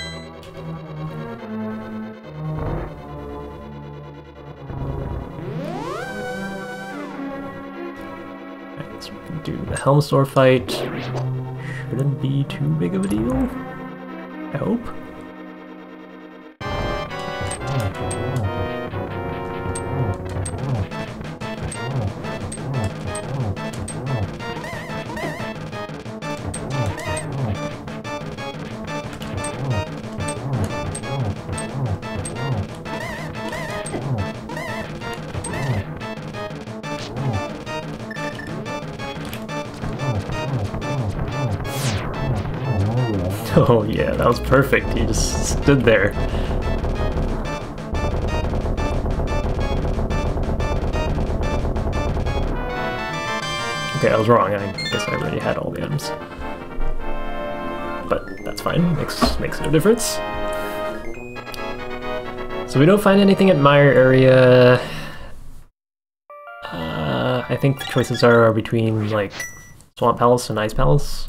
Alright, so we can do the Helmsor fight. Shouldn't be too big of a deal, I hope. Oh yeah, that was perfect. He just stood there. Okay, I was wrong. I guess I already had all the items. But that's fine. Makes makes no difference. So we don't find anything at Mire area. Uh, I think the choices are between like Swamp Palace and Ice Palace.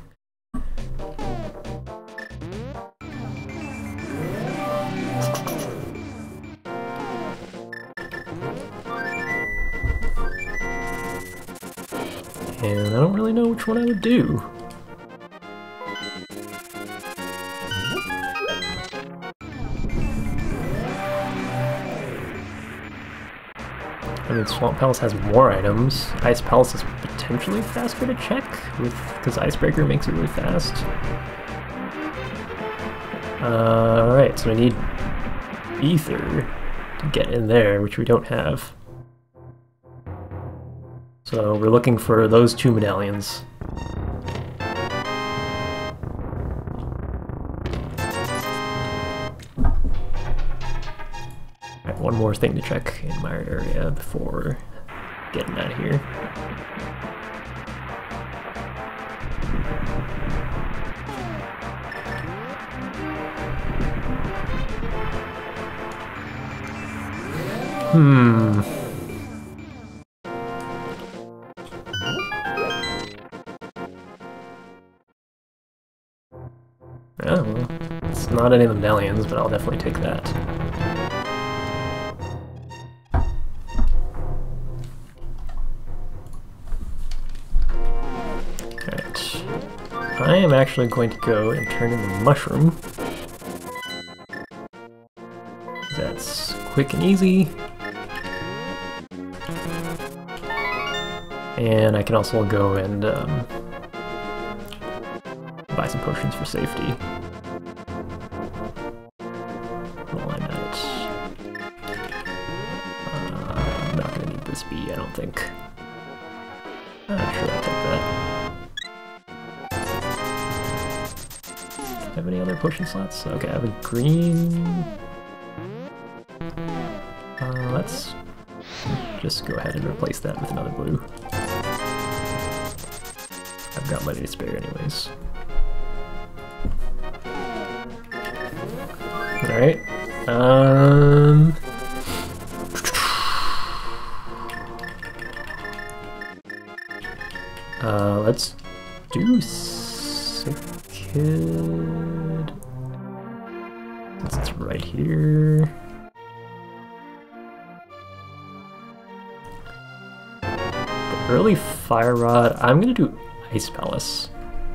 And I don't really know which one I would do. I mean, Swamp Palace has more items. Ice Palace is potentially faster to check, with because Icebreaker makes it really fast. Uh, Alright, so we need Ether to get in there, which we don't have. So we're looking for those two medallions. Alright, one more thing to check in my area before getting out of here. Hmm. Oh, well, it's not any of the medallions, but I'll definitely take that. I am actually going to go and turn in the mushroom. That's quick and easy. And I can also go and um, buy some potions for safety. While I'm at it. Uh, I'm not gonna need this bee, I don't think. Uh, sure, I'll take that. Do I have any other potion slots? Okay, I have a green. Uh, let's just go ahead and replace that with another blue. I've got money to spare anyways. Alright. Um... Uh, let's do Sick Kid. Since it's right here. The early Fire Rod. I'm gonna do Ice Palace.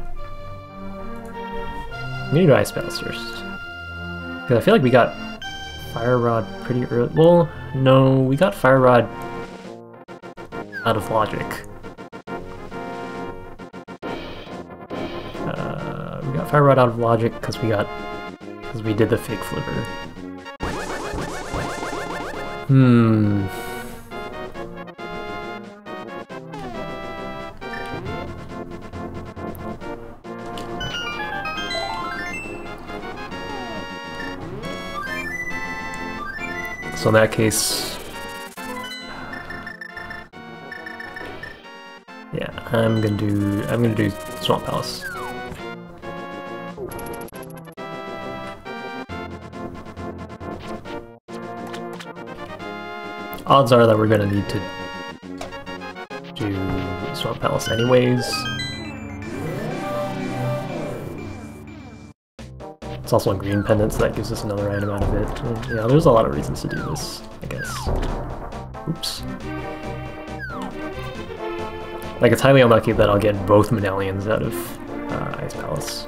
I'm gonna do Ice Palace first. Because I feel like we got Fire Rod pretty early. Well, no, we got Fire Rod out of logic. Uh, we got Fire Rod out of logic because we got because we did the fake flipper. Hmm. So in that case, yeah, I'm gonna do I'm gonna do Swamp Palace. Odds are that we're gonna need to do Swamp Palace anyways. It's also a green pendant, so that gives us another item out of it. And, yeah, there's a lot of reasons to do this, I guess. Oops. Like, it's highly unlucky that I'll get both medallions out of uh, Ice Palace.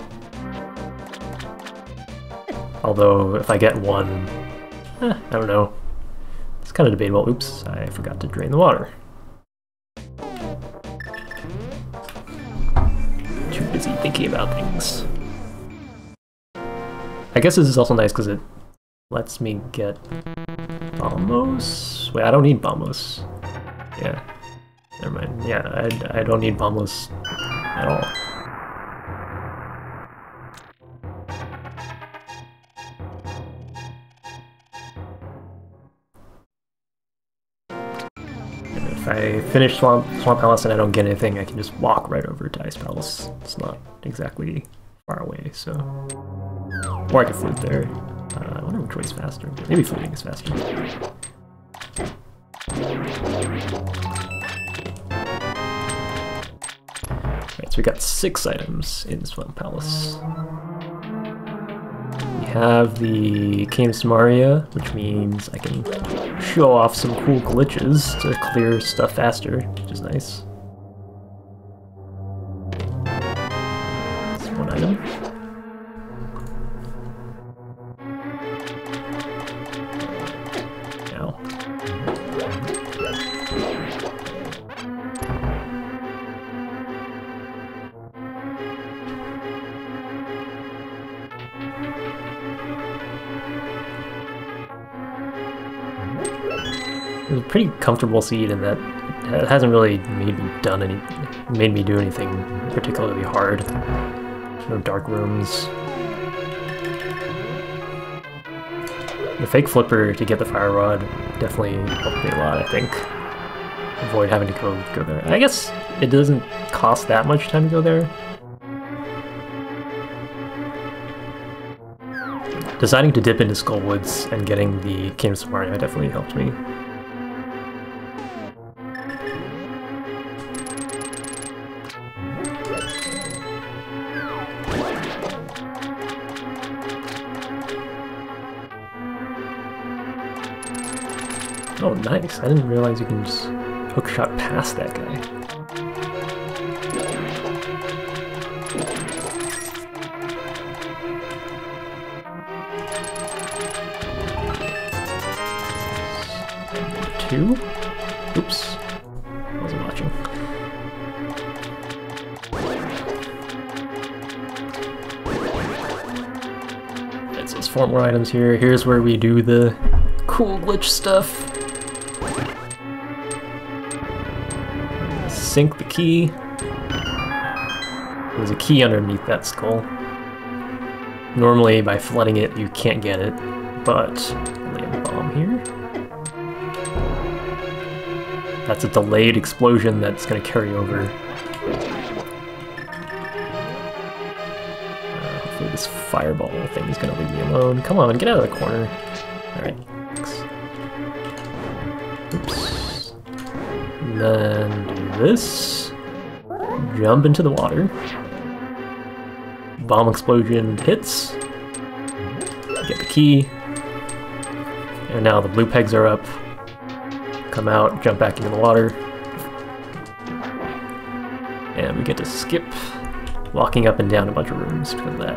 Although, if I get one, eh, I don't know. It's kind of debatable. Oops, I forgot to drain the water. Too busy thinking about things. I guess this is also nice because it lets me get Bombos. Wait, I don't need Bombos. Yeah, never mind. Yeah, I, I don't need Bombos at all. And if I finish Swamp, Swamp Palace and I don't get anything, I can just walk right over to Ice Palace. It's not exactly far away, so... Or I could flute there. Uh, I wonder which way is faster. Maybe fluting is faster. Alright, so we got six items in Swamp Palace. We have the Misery Mire, which means I can show off some cool glitches to clear stuff faster, which is nice. That's one item. It's a pretty comfortable seed in that it hasn't really made me done any made me do anything particularly hard. No dark rooms. The fake flipper to get the fire rod definitely helped me a lot, I think. Avoid having to go go there. I guess it doesn't cost that much time to go there. Deciding to dip into Skullwoods and getting the Misery Mire definitely helped me. Oh, nice. I didn't realize you can just hookshot past that guy. too. Oops, I wasn't watching. Right, so there's four more items here. Here's where we do the cool glitch stuff. Sink the key. There's a key underneath that skull. Normally, by flooding it, you can't get it, but lay a bomb here. That's a delayed explosion that's going to carry over. Uh, hopefully this fireball thing is going to leave me alone. Come on, get out of the corner. Alright, thanks. Oops. And then do this. Jump into the water. Bomb explosion hits. Get the key. And now the blue pegs are up. Come out, jump back into the water. And we get to skip walking up and down a bunch of rooms because of that.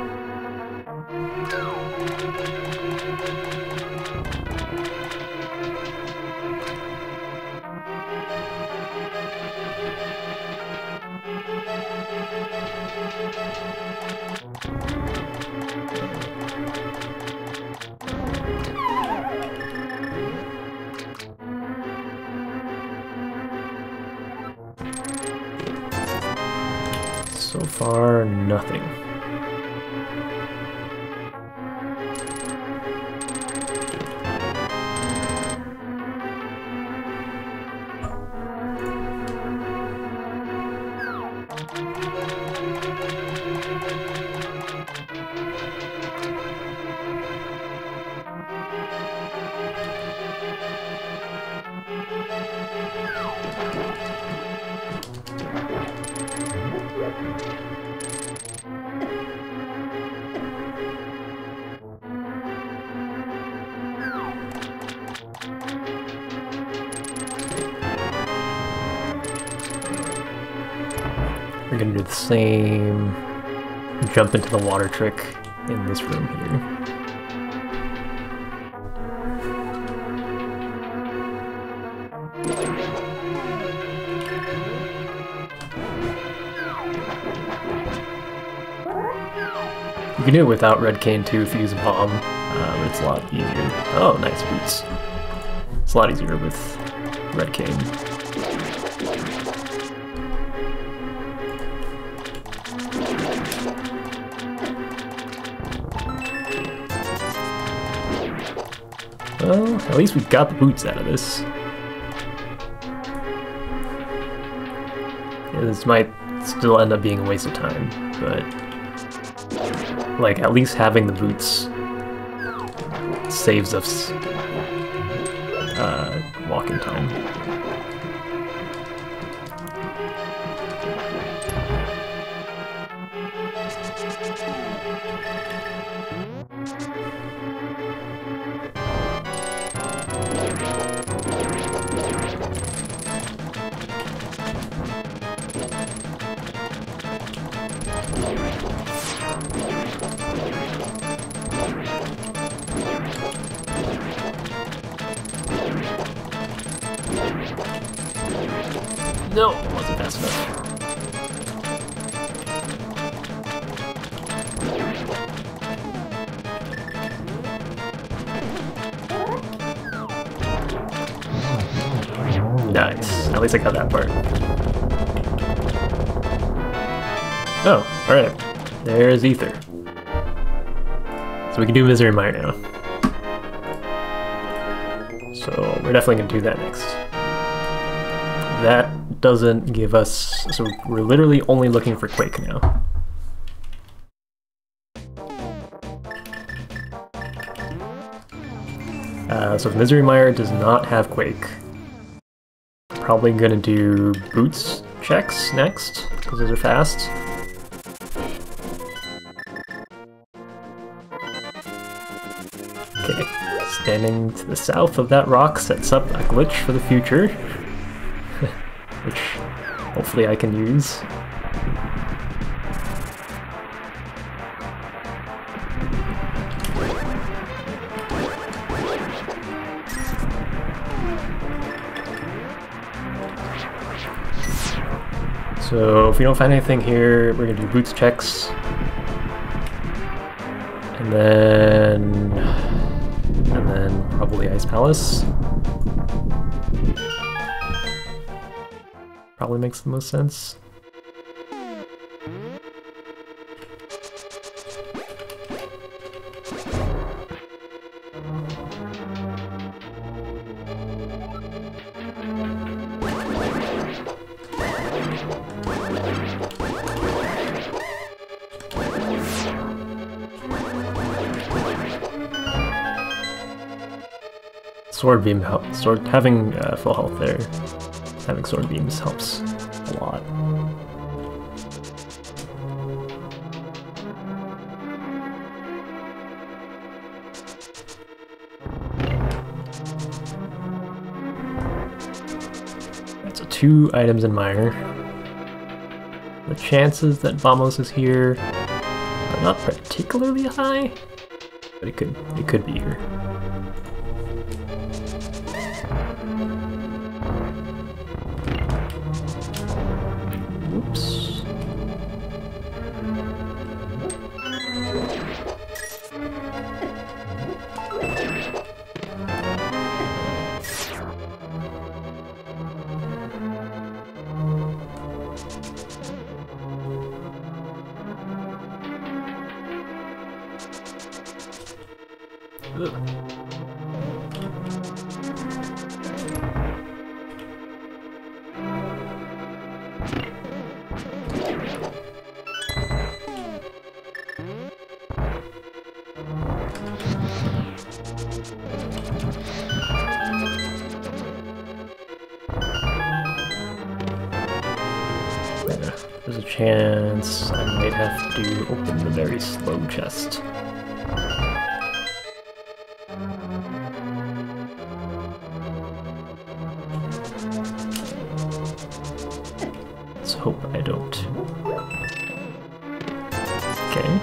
So far, nothing. We're gonna do the same jump into the water trick in this room here. You can do it without red cane too if you use a bomb, uh, but it's a lot easier. Oh, nice boots. It's a lot easier with red cane. Well, at least we got the boots out of this. Yeah, this might still end up being a waste of time, but like at least having the boots saves us uh, walking time. No, it wasn't fast enough. Nice. At least I got that part. Oh, alright. There's Ether. So we can do Misery Mire now. So we're definitely going to do that next. That doesn't give us... So we're literally only looking for Quake now. Uh, so if Misery Mire does not have Quake, probably gonna do boots checks next, because those are fast. Okay, standing to the south of that rock sets up a glitch for the future, which hopefully I can use. So if we don't find anything here, we're gonna do boots checks. And then... And then probably Ice Palace. Probably makes the most sense. Sword beam help. Sword having uh, full health there. Having sword beams helps a lot. Right, so two items in Mire. The chances that Vamos is here are not particularly high, but it could it could be here. Oops. Ugh. There's a chance I might have to open the very slow chest. Let's hope I don't. Okay.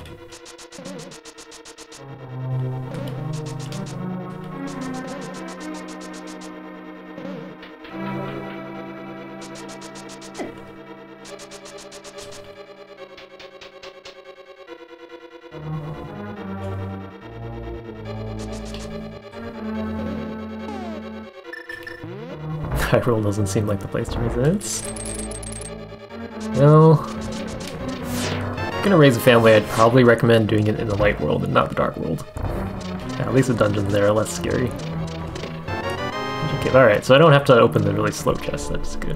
Hyrule doesn't seem like the place to raise it. Well, if you're gonna raise a family, I'd probably recommend doing it in the light world and not the dark world. Yeah, at least the dungeons there are less scary. Okay, alright, so I don't have to open the really slow chest, that's good.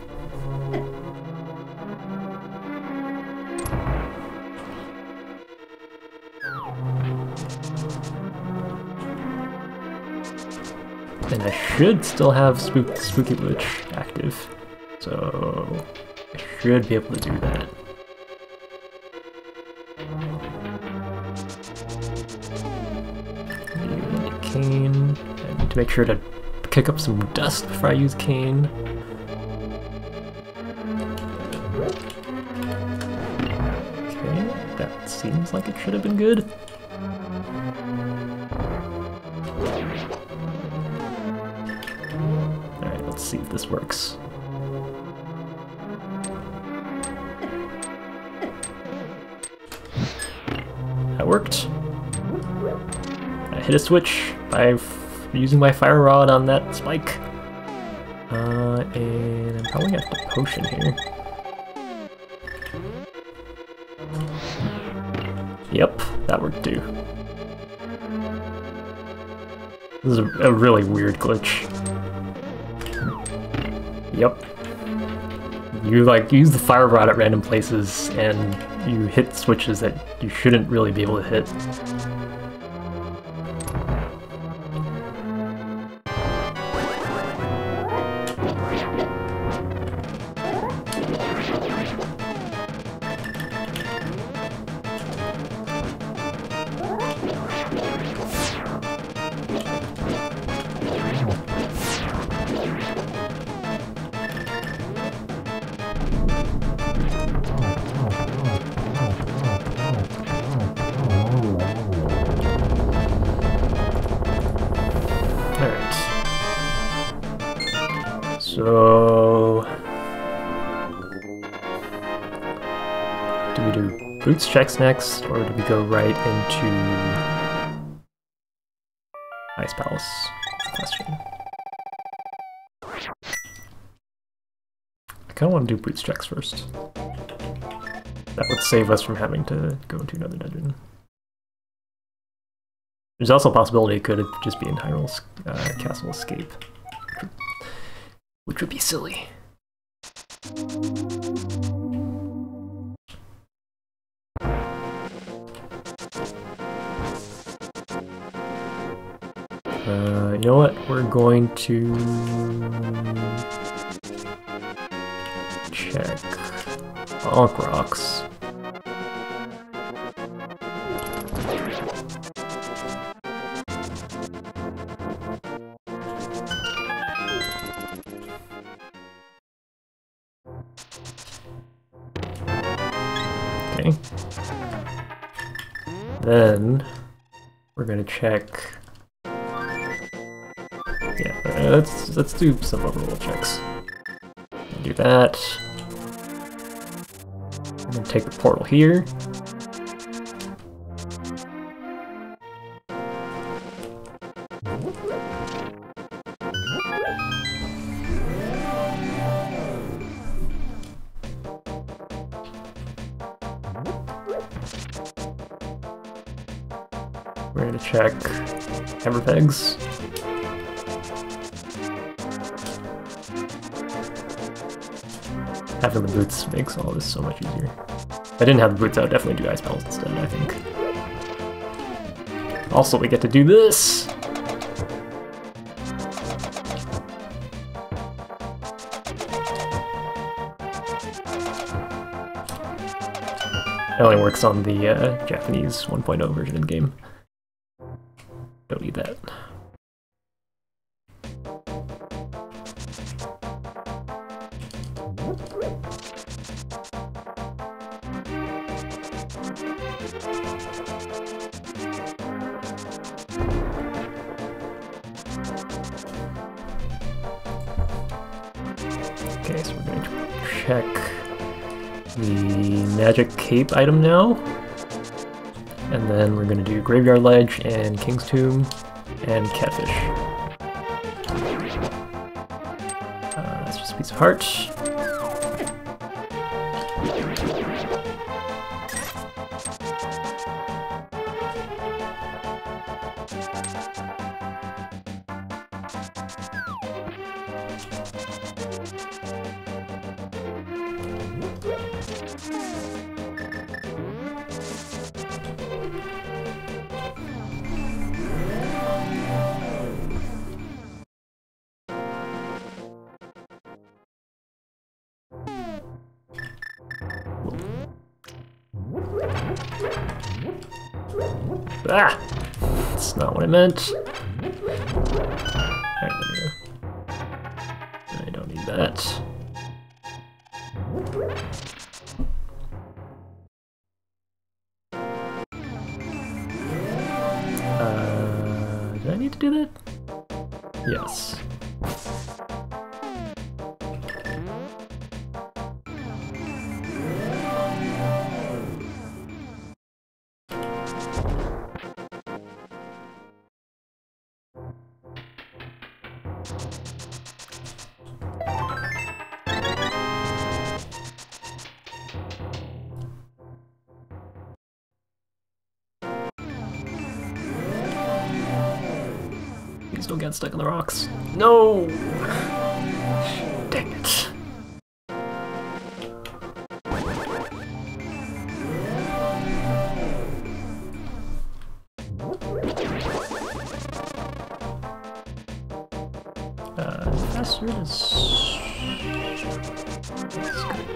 And I should still have Spook Spooky Witch active, so I should be able to do that. Need Cane. I need to make sure to kick up some dust before I use Cane. Okay, that seems like it should have been good. Let's see if this works. That worked. I hit a switch by f using my fire rod on that spike. Uh, and I'm probably gonna have to potion here. Yep, that worked too. This is a, a really weird glitch. Yep. You like use the fire rod at random places and you hit switches that you shouldn't really be able to hit. So Boots checks next, or do we go right into Ice Palace? Question. I kind of want to do Boots checks first. That would save us from having to go into another dungeon. There's also a possibility it could just be in Hyrule uh, Castle Escape, which would be silly. Uh, you know what? We're going to check bonk rocks. Okay. Then we're gonna check. Yeah, uh, let's let's do some overall checks. Do that. I'm gonna take the portal here. We're gonna check hammer pegs. Having the boots makes all this so much easier. If I didn't have the boots, I would definitely do ice palace instead, I think. Also, we get to do this! It only works on the uh, Japanese one point oh version of the game. Don't need that. Okay, so we're going to check the magic cape item now. And then we're going to do Graveyard Ledge and King's Tomb and Catfish. Uh, that's just a piece of heart. Ah! That's not what I meant. Alright, there we go. I don't need that. Uh, did I need to do that? Yes. Please don't get stuck in the rocks. No! Dang it. Uh, faster is... Let's go.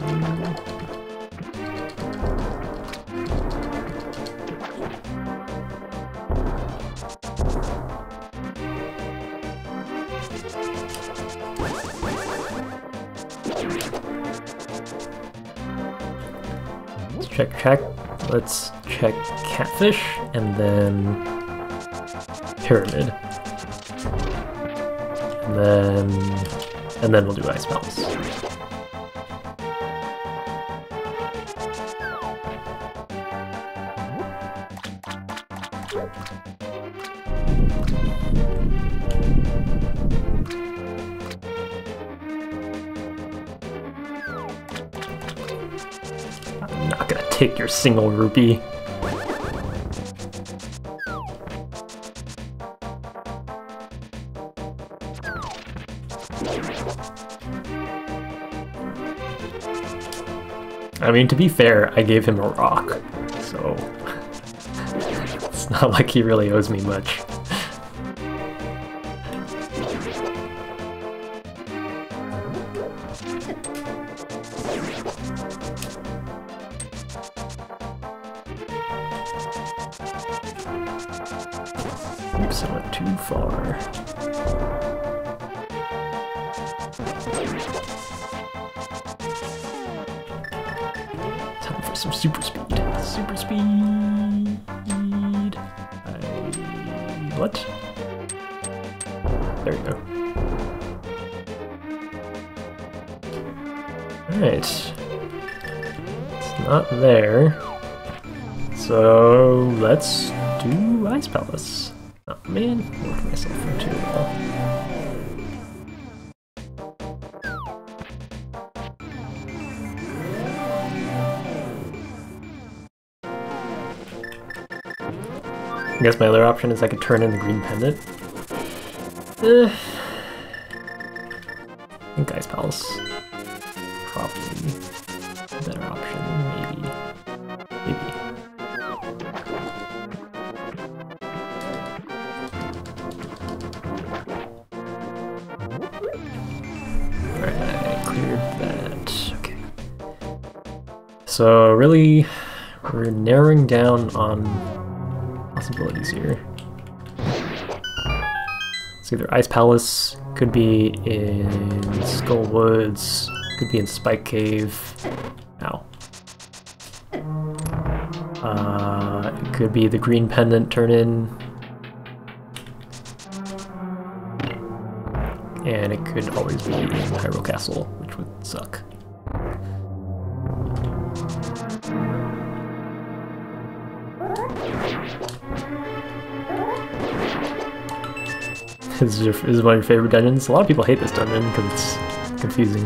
Let's check, check. Let's check Catfish, and then Pyramid. And then, and then we'll do Ice Palace. I'm not gonna take your single rupee. I mean, to be fair, I gave him a rock, so it's not like he really owes me much. Oops, I went too far. Time for some super speed. Super speed. I... What? There you go. Alright. It's not there. So let's do Ice Palace. Oh man, worked myself for too well. I guess my other option is I could turn in the green pendant. Uh, I think Ice Palace probably a better option, maybe. Maybe. Alright, cleared that. Okay. So really, we're narrowing down on possibilities here. It's either Ice Palace, could be in Skull Woods, could be in Spike Cave. Ow. Uh, it could be the green pendant turn in. And it could always be in Hyrule Castle, which would suck. This is, your, this is one of your favorite dungeons. A lot of people hate this dungeon because it's confusing.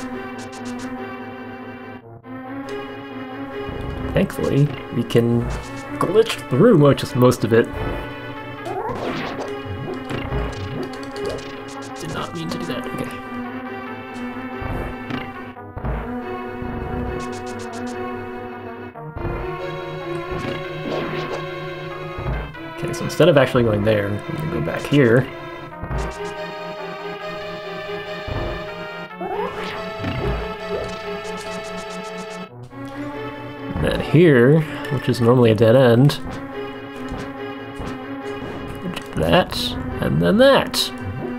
Thankfully, we can glitch through most, just most of it. Did not mean to do that. Okay. Okay, so instead of actually going there, I'm gonna go back here. And then here, which is normally a dead end, do that, and then that.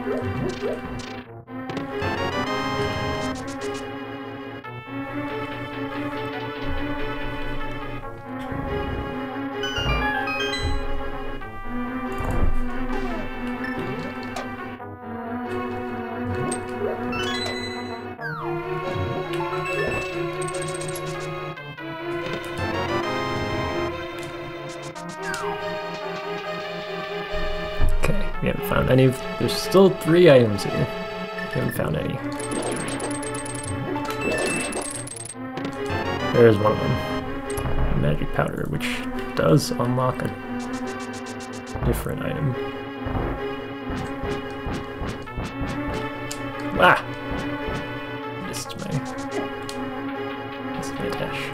We haven't found any of... There's still three items here. We haven't found any. There's one of them. Magic powder, which does unlock a different item. Ah! Missed my... Missed my dash.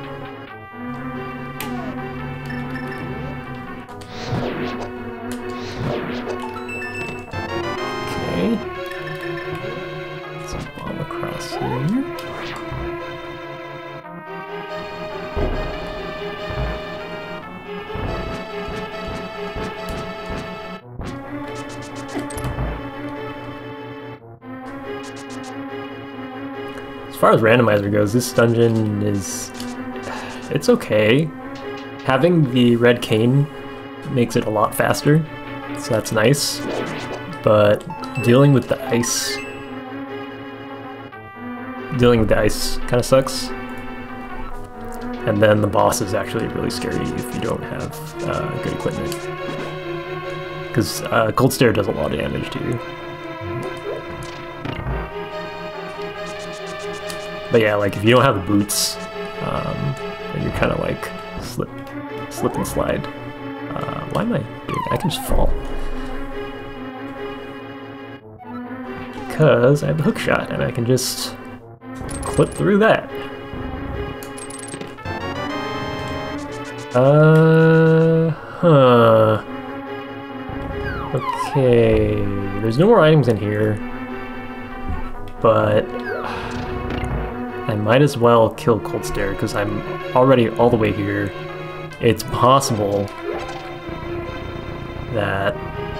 Let's bomb across here. As far as randomizer goes, this dungeon is... it's okay. Having the red cane makes it a lot faster, so that's nice. But dealing with the ice, dealing with the ice kind of sucks. And then the boss is actually really scary if you don't have uh, good equipment. Because uh, Cold Stare does a lot of damage to you. But yeah, like if you don't have the boots, um, then you're kind of like slip, slip and slide. Uh, why am I doing that? I can just fall. Because I have the hook shot and I can just clip through that. Uh, huh. Okay, there's no more items in here, but I might as well kill Cold Stare because I'm already all the way here. It's possible that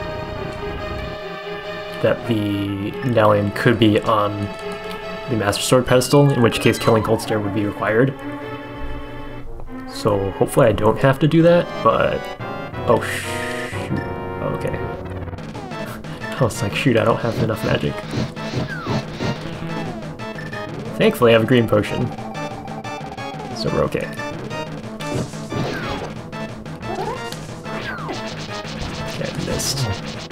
that the medallion could be on the Master Sword pedestal, in which case killing Cold Stare would be required. So hopefully I don't have to do that, but... Oh, shoot. Oh, okay. I was like, shoot, I don't have enough magic. Thankfully, I have a green potion. So we're okay. Okay, I missed.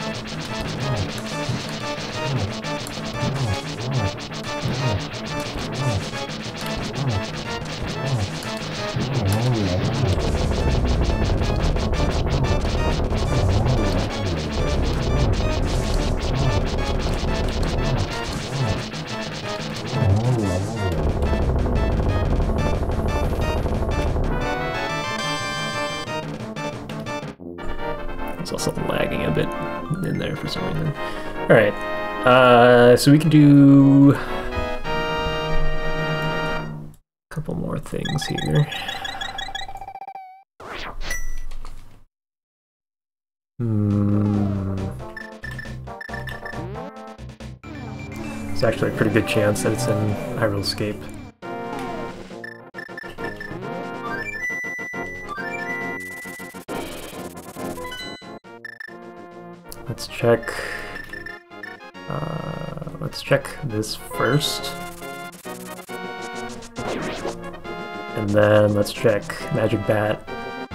It's also lagging a bit in there for some reason. Alright, uh, so we can do a couple more things here. Hmm. It's actually a pretty good chance that it's in Hyrule Escape. Let's check. Uh, let's check this first, and then let's check Magic Bat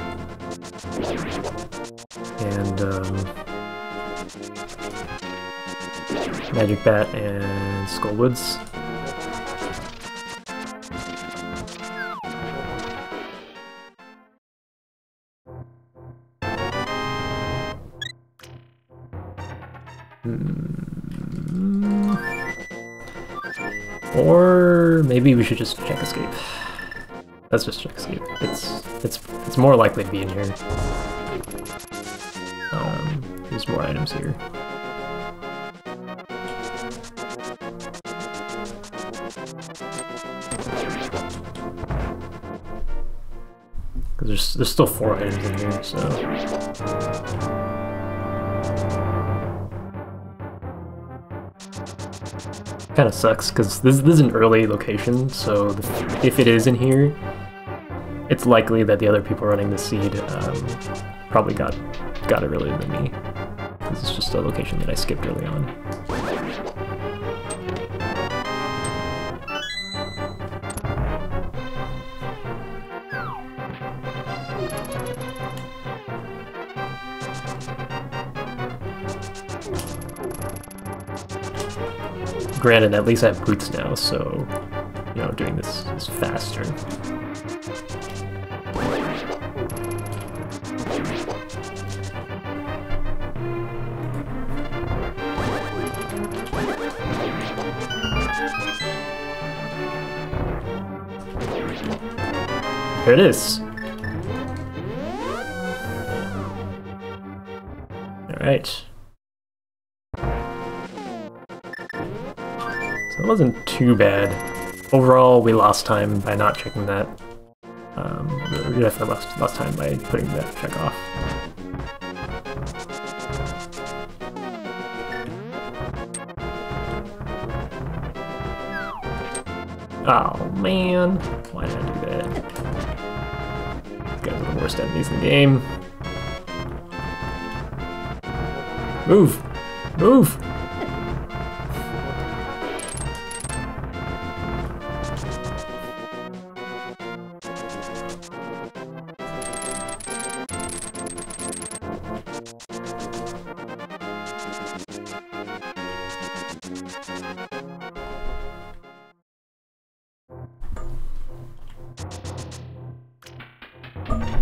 and um, Magic Bat and Skullwoods. Or maybe we should just check escape. Let's just check escape. It's it's it's more likely to be in here. Um, there's more items here. Because there's there's still four items in here, so. Kind of sucks because this, this is an early location, so the, if it is in here, it's likely that the other people running the seed um, probably got got it earlier than me. This is just a location that I skipped early on. Granted, at least I have boots now, so, you know, doing this is faster. There it is! Alright. It wasn't too bad. Overall, we lost time by not checking that. Um, we definitely lost, lost time by putting that check off. Oh man, why did I do that? These guys are the worst enemies in the game. Move! Move!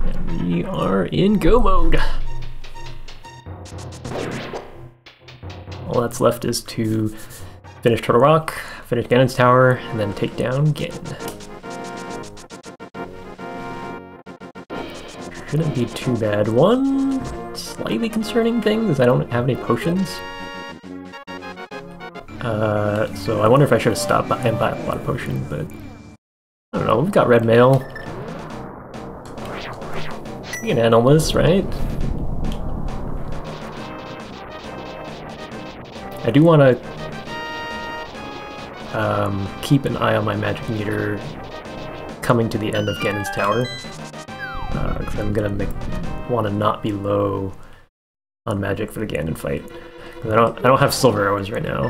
And we are in go mode. All that's left is to finish Turtle Rock, finish Ganon's Tower, and then take down Ganon. Shouldn't be too bad. One slightly concerning thing is I don't have any potions. Uh, so I wonder if I should have stopped by and buy a lot of potions, but I don't know, we've got red mail. We can handle this, right? I do want to um, keep an eye on my magic meter coming to the end of Ganon's Tower, because uh, I'm gonna make want to not be low on magic for the Ganon fight. Because I don't, I don't have silver arrows right now.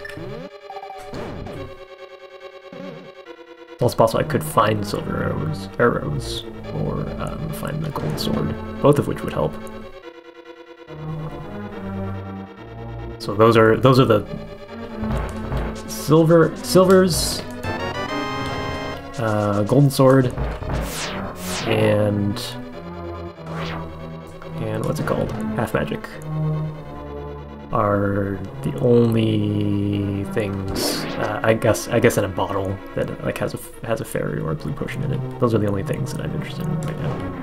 It's also possible I could find silver arrows, arrows, or um, find the golden sword, both of which would help. So those are those are the silver silvers, uh, golden sword, and and what's it called? Half magic are the only things uh, I guess I guess in a bottle that like has a has a fairy or a blue potion in it. Those are the only things that I'm interested in right now.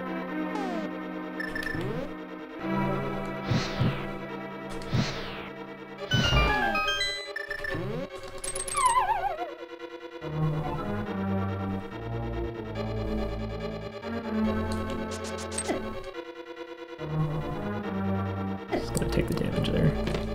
Take the damage there.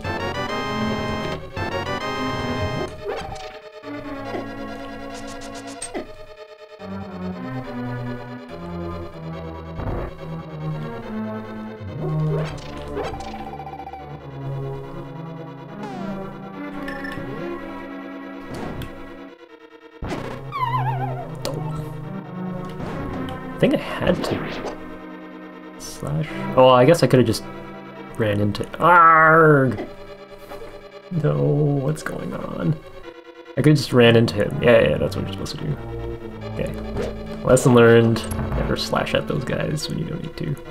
I think I had to slash. Oh, I guess I could have just ran into. Arrgh! No, what's going on? I could just ran into him. Yeah, yeah, that's what you're supposed to do. Okay. Lesson learned. Never slash at those guys when you don't need to.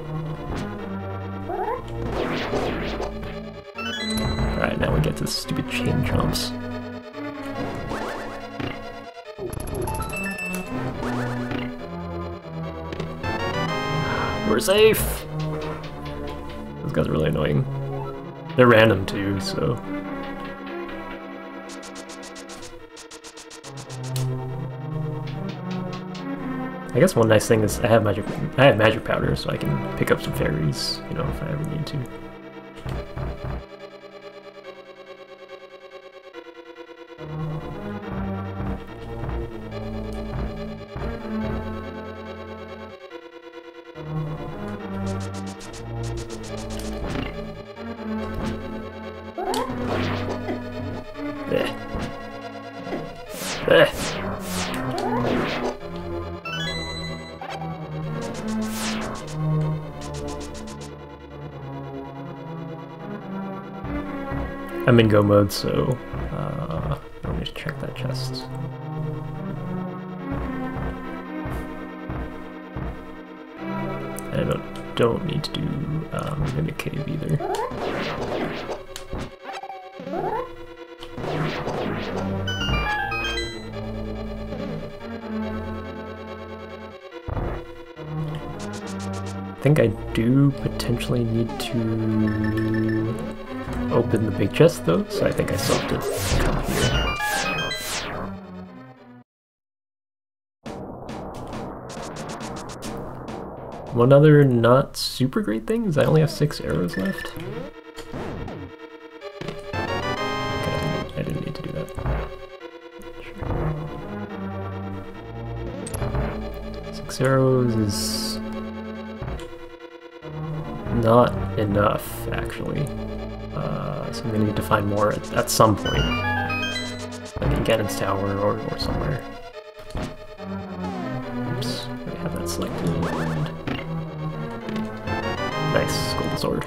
Alright, now we get to stupid chain chomps. We're safe! Those guys are really annoying. They're random too, so... I guess one nice thing is I have magic I have magic powder, so I can pick up some fairies, you know, if I ever need to. I'm in go mode, so uh, let me just check that chest. I don't don't need to do um, Mimic Cave either. I think I do potentially need to open the big chest though, so I think I still have to come here. One other not super great thing is I only have six arrows left. Okay, I didn't need to do that. Sure. Six arrows is not enough, actually. Uh, so I'm gonna need to find more at, at some point. Like in Ganon's Tower or, or somewhere. Oops, I have that selected. Nice, golden sword.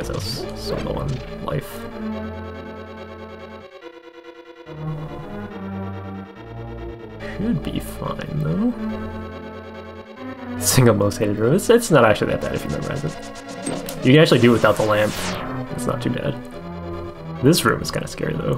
realize I was so low on life. Should be fine, though. Single most hated room. It's, it's not actually that bad if you memorize it. You can actually do it without the lamp. It's not too bad. This room is kind of scary, though.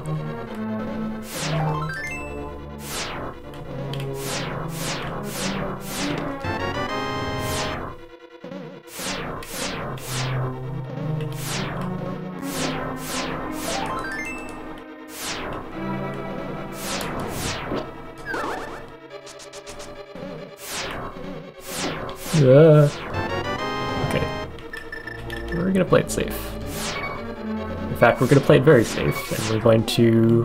Uh, okay. We're gonna play it safe. In fact, we're gonna play it very safe, and we're going to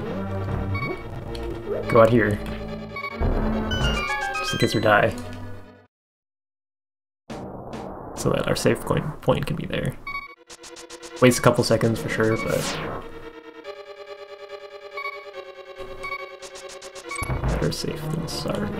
go out here. Just in case we die. So that our save point, point can be there. Waste a couple seconds for sure, but... better safe than sorry.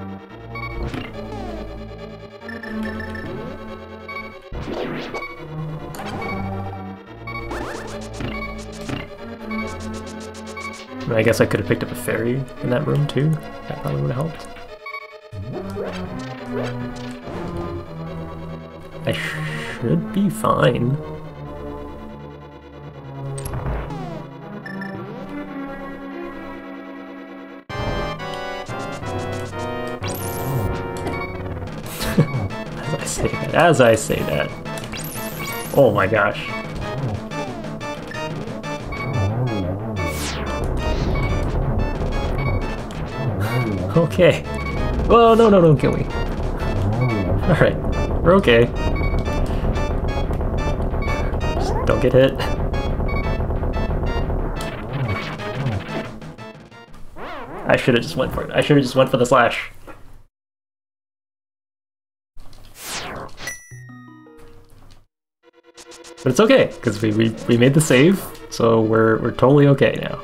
I guess I could have picked up a fairy in that room too. That probably would have helped. I should be fine. As I say that, as I say that. Oh my gosh. Okay. Well, no, no, don't kill me. Alright, we're okay. Just don't get hit. I should have just went for it. I should have just went for the slash. But it's okay, because we, we, we made the save, so we're, we're totally okay now.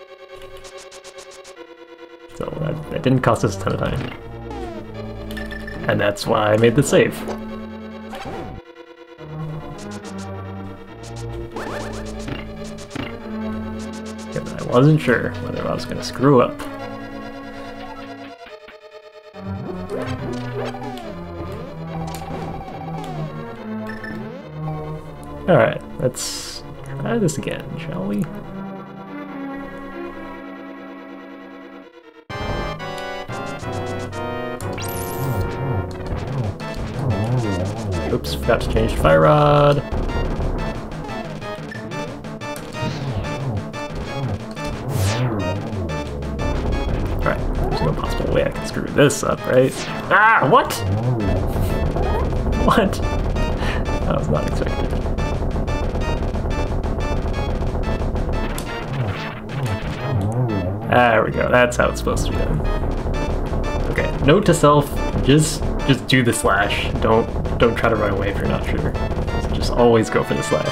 So that, that didn't cost us a ton of time. And that's why I made the save. Because I wasn't sure whether I was going to screw up. Alright, let's try this again, shall we? Oops, forgot to change the fire rod. Alright, there's no possible way I can screw this up, right? Ah, what? What? That was not expected. There we go, that's how it's supposed to be done. Okay, note to self, just just do the slash. Don't don't try to run away if you're not sure. Just always go for the slash.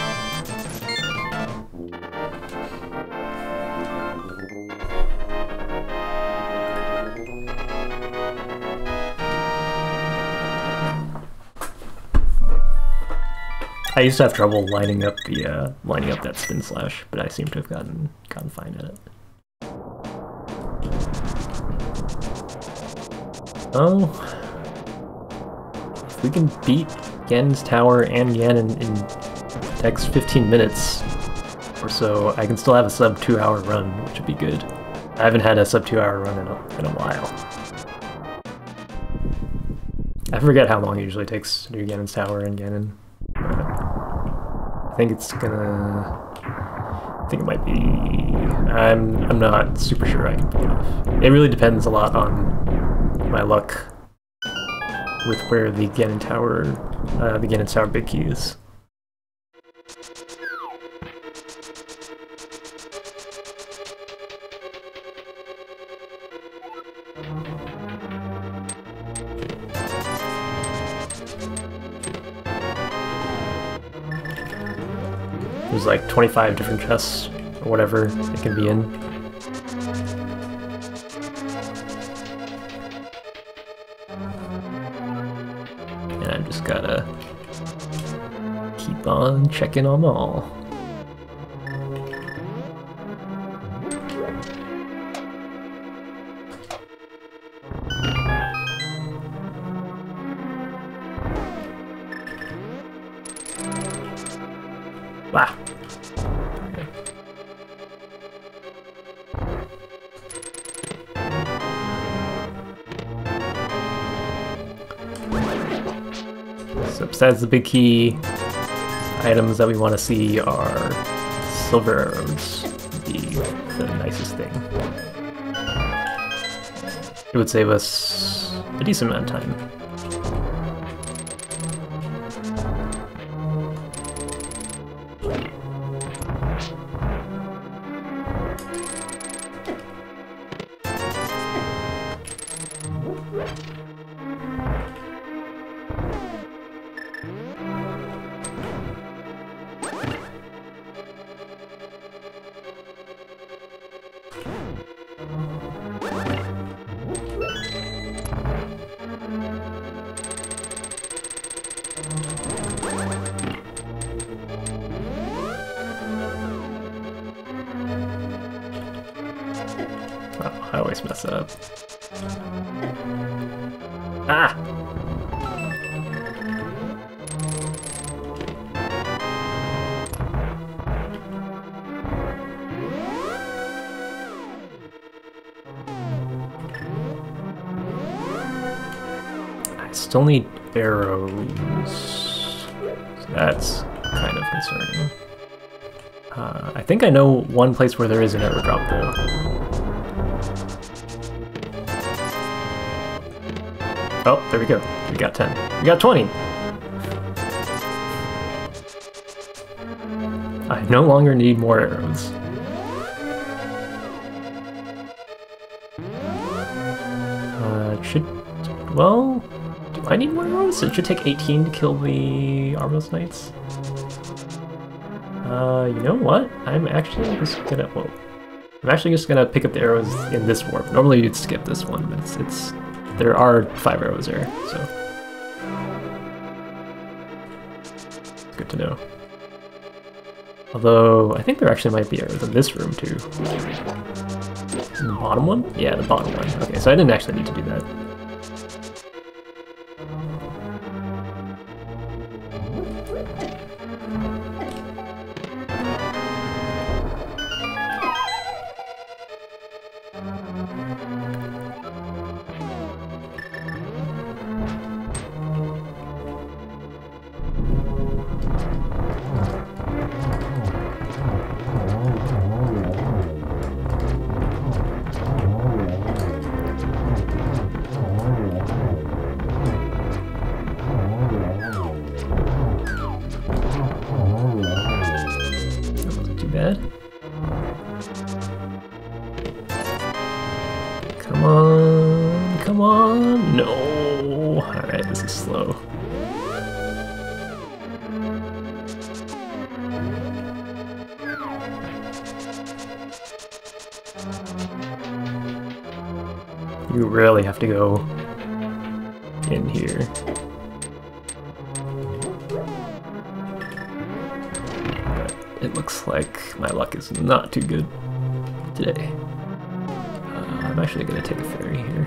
I used to have trouble lining up the uh, lining up that spin slash, but I seem to have gotten gotten fine at it. Oh, if we can beat Yen's tower and Yen in, in the next fifteen minutes or so, I can still have a sub two hour run, which would be good. I haven't had a sub two hour run in a, in a while. I forget how long it usually takes to do Ganon's tower and Ganon. I think it's gonna... I think it might be... I'm, I'm not super sure I can pull it off. It really depends a lot on my luck with where the Ganon Tower, uh, the Ganon Tower big key is. There's like twenty-five different chests or whatever it can be in. And I've just gotta keep keep on checking on them all. Wow. So besides the big key, items that we want to see are silver arrows, would be the nicest thing. It would save us a decent amount of time. Oh, I always mess up. Ah! I still need arrows. So that's kind of concerning. Uh, I think I know one place where there is an arrow drop though. Oh, there we go. We got ten. We got twenty! I no longer need more arrows. Uh, it should... Well... Do I need more arrows? It should take eighteen to kill the Armos Knights. Uh, you know what? I'm actually just gonna... Whoa. I'm actually just gonna pick up the arrows in this warp. Normally you'd skip this one, but it's... it's there are five arrows there, so... It's good to know. Although, I think there actually might be arrows in this room, too. In the bottom one? Yeah, the bottom one. Okay, so I didn't actually need to do that. Come on, come on, no! Alright, this is slow. You really have to go in here. But it looks like my luck is not too good today. Uh, I'm actually going to take a ferry here.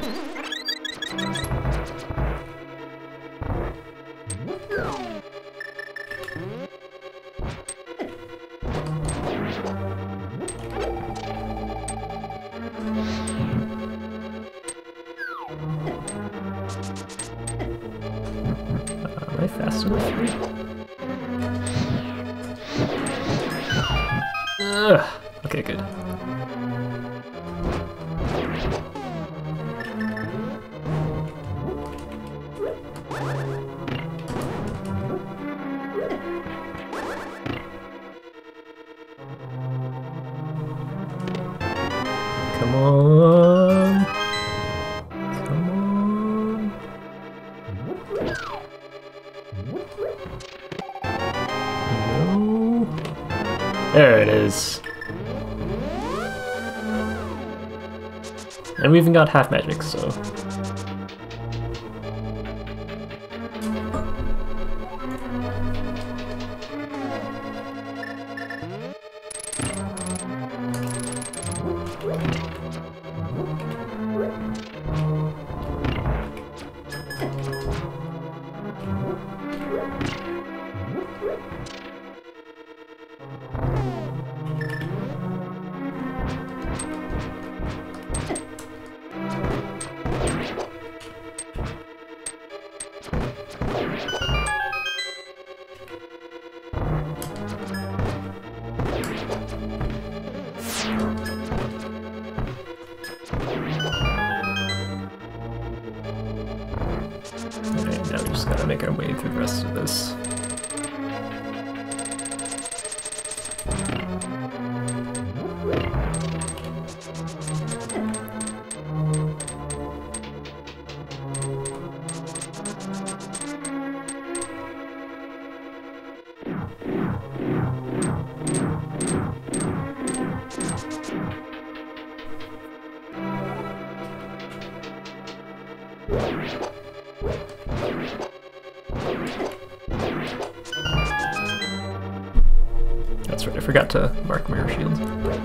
Uh, am I fast enough here? Ugh. Okay, good. Come on. Come on. No. There it is. And we even got half magic, so. Alright, now we just gotta make our way through the rest of this. That's right, I forgot to mark mirror shields.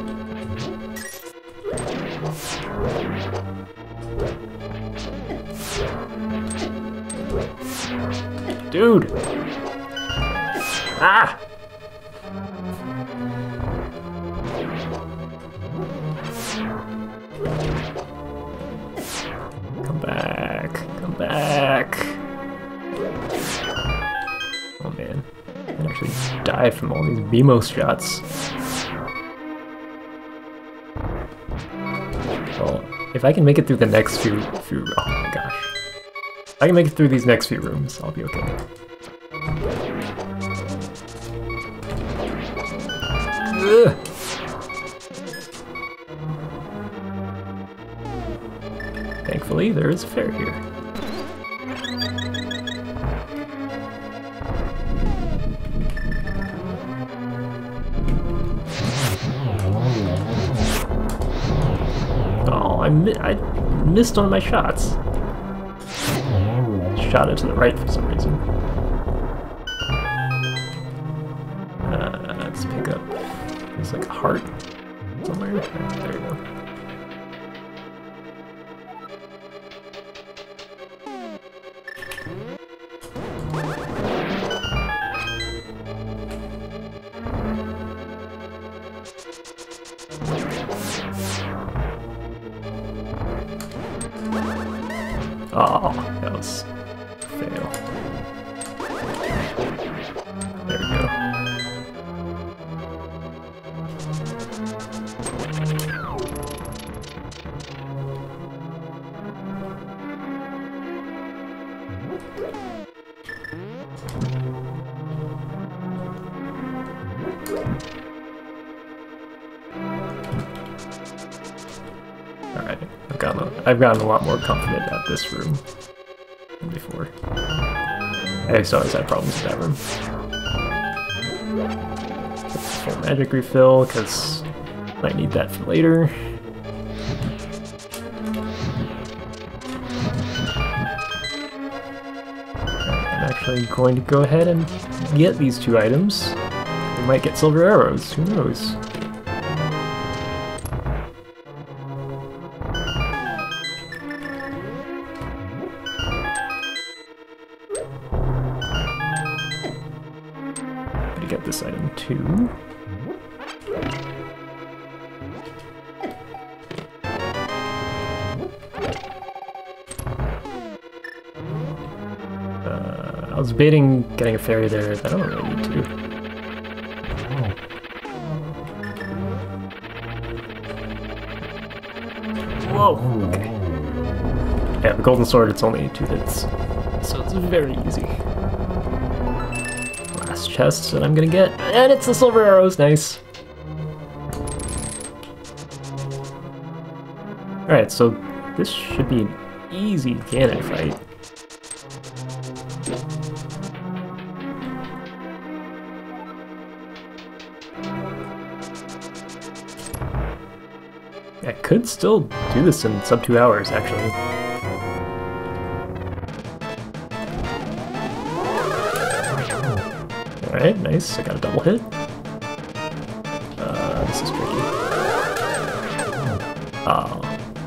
Dude! Ah! Come back, come back. Oh man, I actually die from all these B M O shots. Well, if I can make it through the next few, few, oh my gosh. If I can make it through these next few rooms, I'll be okay. Ugh. Thankfully, there is a fair here. Oh, I, mi I missed one of my shots. Shot it to the right for some reason. Uh, let's pick up. There's like a heart somewhere. There we go. Oh, that was a fail. There we go. Alright, I've gotten, a, I've gotten a lot more confident at this room than before. I always had problems with that room. Full magic refill, because I might need that for later. I'm actually going to go ahead and get these two items. We might get silver arrows, who knows? Get this item too. Uh, I was debating getting a fairy there, but I don't really need to. Whoa! Okay. Yeah, the golden sword, it's only two hits, so it's very easy. Chest that I'm gonna get, and it's the silver arrows, nice. Alright, so this should be an easy Ganon fight. I could still do this in sub two hours, actually. Alright, nice. I got a double hit. Uh, this is tricky. Oh.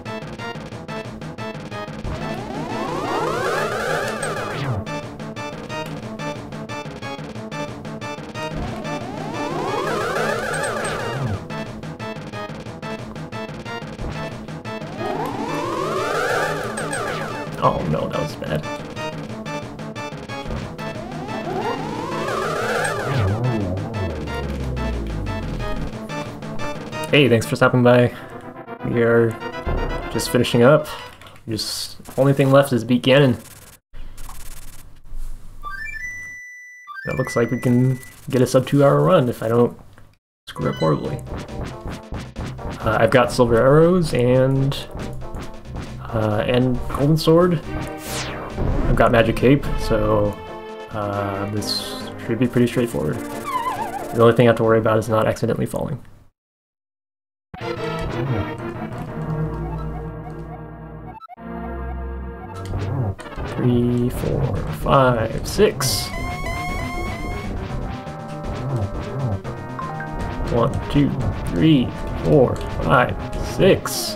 Oh no, that was bad. Hey, thanks for stopping by. We are just finishing up. Just only thing left is beat Ganon. That looks like we can get a sub two hour run if I don't screw up horribly. Uh, I've got silver arrows and uh, and golden sword. I've got magic cape, so uh, this should be pretty straightforward. The only thing I have to worry about is not accidentally falling. Three, four, five, six. One, two, three, four, five, six.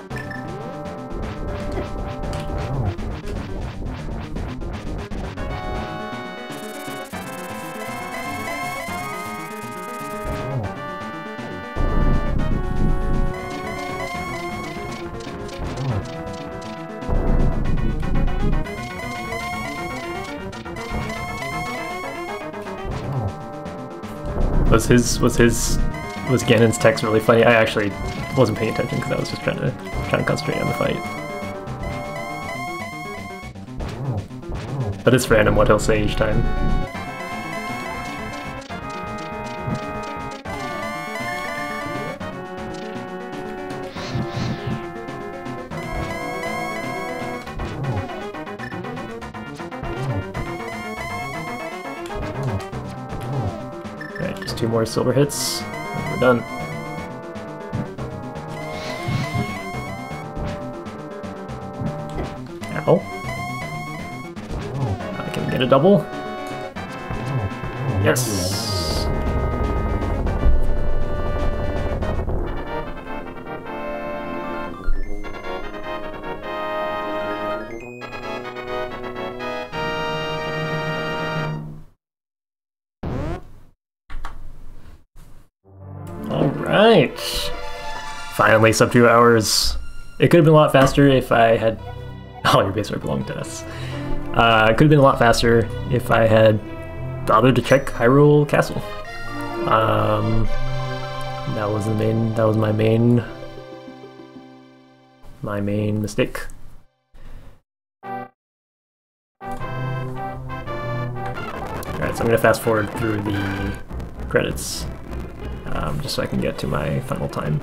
Was his was his was Ganon's text really funny? I actually wasn't paying attention because I was just trying to trying to concentrate on the fight. But it's random what he'll say each time. Two more silver hits, and we're done. Ow. I can get a double. Yes! Alright! Finally, sub two hours. It could have been a lot faster if I had... Oh, your base rate belonged to us. Uh, it could have been a lot faster if I had bothered to check Hyrule Castle. Um, that was the main... That was my main... My main mistake. Alright, so I'm gonna fast forward through the credits. Um, just so I can get to my final time.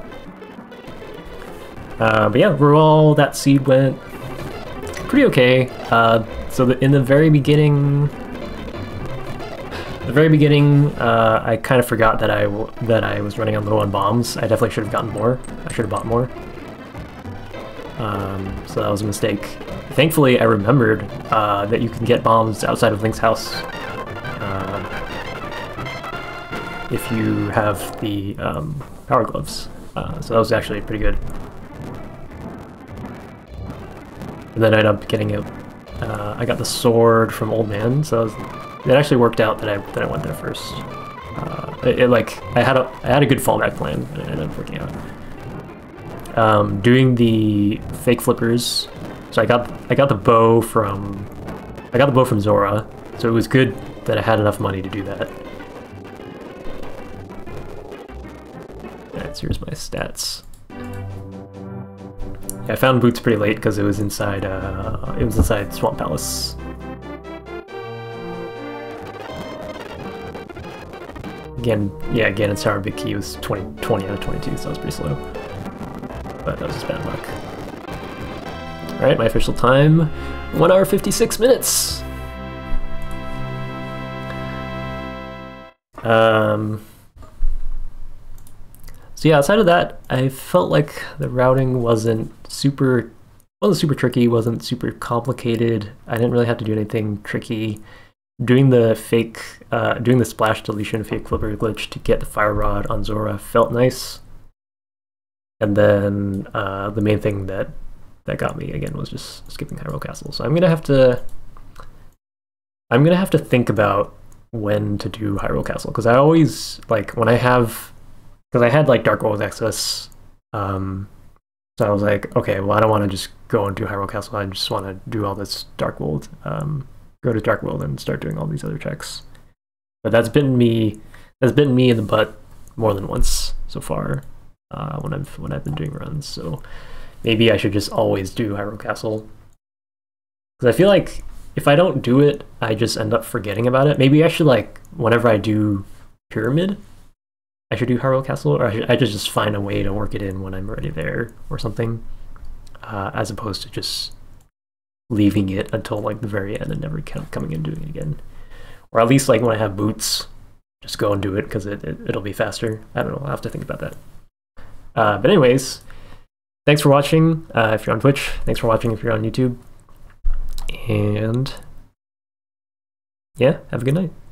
Uh, but yeah, overall, that seed went pretty okay. Uh, so the, in the very beginning, the very beginning, uh, I kind of forgot that I w that I was running on low on bombs. I definitely should have gotten more. I should have bought more. Um, so that was a mistake. Thankfully, I remembered uh, that you can get bombs outside of Link's house. If you have the um, power gloves. Uh, so that was actually pretty good. And then I ended up getting it. Uh, I got the sword from Old Man, so it, was, it actually worked out that I that I went there first. Uh, it, it like I had a I had a good fallback plan, and it ended up working out. Um, doing the fake flippers. So I got I got the bow from I got the bow from Zora. So it was good that I had enough money to do that. Alright, so here's my stats. Yeah, I found Boots pretty late because it was inside uh, it was inside Swamp Palace. Again, yeah, again, in Sour Big Key was twenty, twenty out of twenty-two, so that was pretty slow. But that was just bad luck. Alright, my official time, one hour fifty-six minutes! Um... So yeah, outside of that, I felt like the routing wasn't super, wasn't super tricky, wasn't super complicated. I didn't really have to do anything tricky. Doing the fake, uh, doing the splash deletion fake flipper glitch to get the fire rod on Zora felt nice. And then uh, the main thing that that got me again was just skipping Hyrule Castle. So I'm gonna have to I'm gonna have to think about when to do Hyrule Castle, because I always like when I have because I had like Dark World access. Um, so I was like, okay, well I don't want to just go and do Hyrule Castle. I just want to do all this Dark World. Um, go to Dark World and start doing all these other checks. But that's been me. That's been me in the butt more than once so far uh, when I've when I've been doing runs. So maybe I should just always do Hyrule Castle, because I feel like if I don't do it, I just end up forgetting about it. Maybe I should, like, whenever I do Pyramid, I should do Hyrule Castle, or I should, I should just find a way to work it in when I'm already there or something, uh, as opposed to just leaving it until like the very end and never coming and doing it again. Or at least like when I have boots, just go and do it because it, it, it'll be faster. I don't know, I'll have to think about that. Uh, but anyways, thanks for watching uh, if you're on Twitch. Thanks for watching if you're on YouTube. And yeah, have a good night.